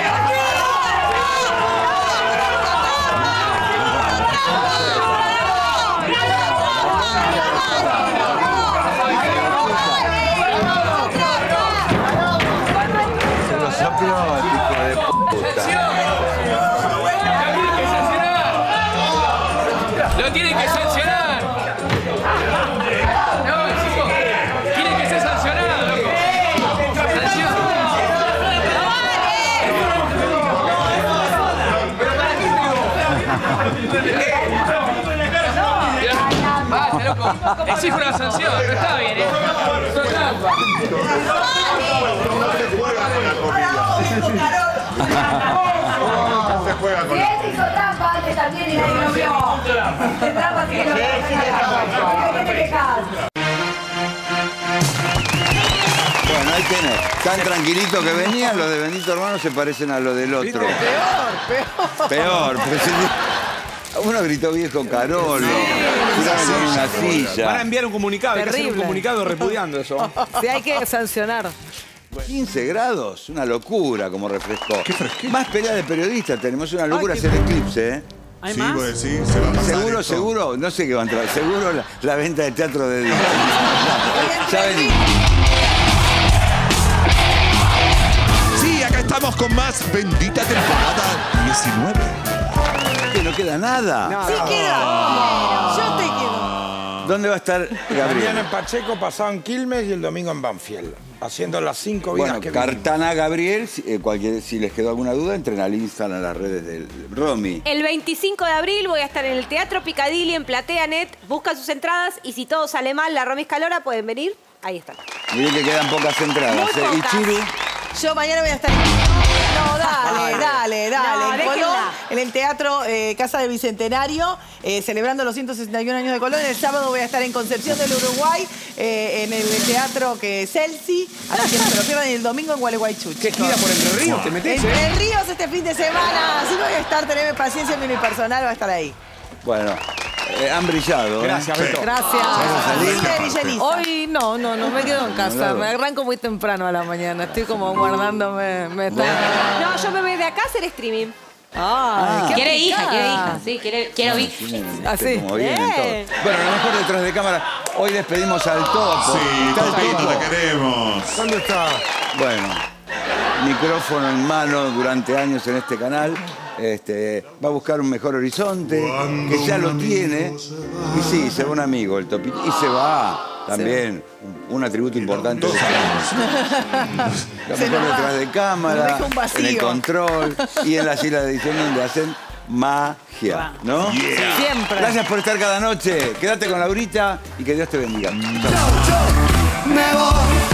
Se lo sopló, hijo de puta. Lo tienen que sancionar. No, chicos. Tiene que ser sancionado, loco. Sanción. Basta, loco. Exige una sanción. No está bien, ¿eh? Eso es trampa. se juega Si con él se hizo trampa antes también y nadie lo vio. Se trampa así que lo vio. ¿Qué te quejas? Bueno, ahí tenés. Tan tranquilito que venían, los de Benito Hermano se parecen a los del otro. Peor, peor. Peor. Pues, uno gritó viejo Carolo. Tiraron en una silla. Van a enviar un comunicado, hay que hacer un Terrible. comunicado repudiando eso. Sí, hay que sancionar. quince grados, una locura como refrescó. Más pelea de periodistas, tenemos una locura hacer eclipse, ¿eh? ¿Hay Sí, más? vos decís, se va a pasar Seguro, esto. seguro, no sé qué va a entrar, seguro la, la venta de teatro de día. Ya venimos. Sí, acá estamos con más bendita temporada diecinueve. Que no queda nada. Sí queda. Yo te quiero. ¿Dónde va a estar Gabriel? Mañana en Pacheco, pasado en Quilmes y el domingo en Banfield. Haciendo las cinco vidas Bueno, que Cartana Gabriel, si, eh, cualquier, si les quedó alguna duda, entren al Instagram, a las redes del Romy. El veinticinco de abril voy a estar en el Teatro Picadilly en PlateaNet. Buscan sus entradas y si todo sale mal, la Romy Escalora, pueden venir. Ahí está. Miren que quedan pocas entradas. Muy ¿eh? ¿Y pocas. Chiru? Yo mañana voy a estar en... No, dale, dale, dale. No, en Colón, déjenla. en el Teatro eh, Casa del Bicentenario, eh, celebrando los ciento sesenta y un años de Colón. El sábado voy a estar en Concepción del Uruguay, eh, en el Teatro que Celsi. Así que no se lo pierdan. Y el domingo en Gualeguaychú. ¿Qué gira por Entre Ríos? ¿Te metés, Entre eh? Ríos este fin de semana. Así que voy a estar, teneme paciencia, mi unipersonal va a estar ahí. Bueno, eh, han brillado. ¿eh? Gracias, Beto. Gracias. ¿Vas a salir? Linda de Villeniza. Hoy no, no, no me quedo en casa. Me arranco muy temprano a la mañana. Estoy como guardándome. Me está... No, yo me voy de acá a hacer streaming. Ay, qué Quiere hija, aplicada. quiere hija. Sí, quiere, quiero hija. Tienen, Así. este, como vienen Bien. todos. Bueno, lo mejor detrás de cámara. Hoy despedimos al Topo. Sí, ¿Está el Topito, Topo? te queremos. ¿Dónde está? Bueno, micrófono en mano durante años en este canal. Este, va a buscar un mejor horizonte, que ya lo tiene. Y sí, se va un amigo, el Topito. Y se va también, un, un atributo importante. de Lo Se mejor nos va. detrás de Nos cámara, deja un vacío. en el control y en la silla de edición donde hacen magia, ¿no? Yeah. Siempre. Gracias por estar cada noche. Quédate con Laurita y que Dios te bendiga. Chau. Me voy.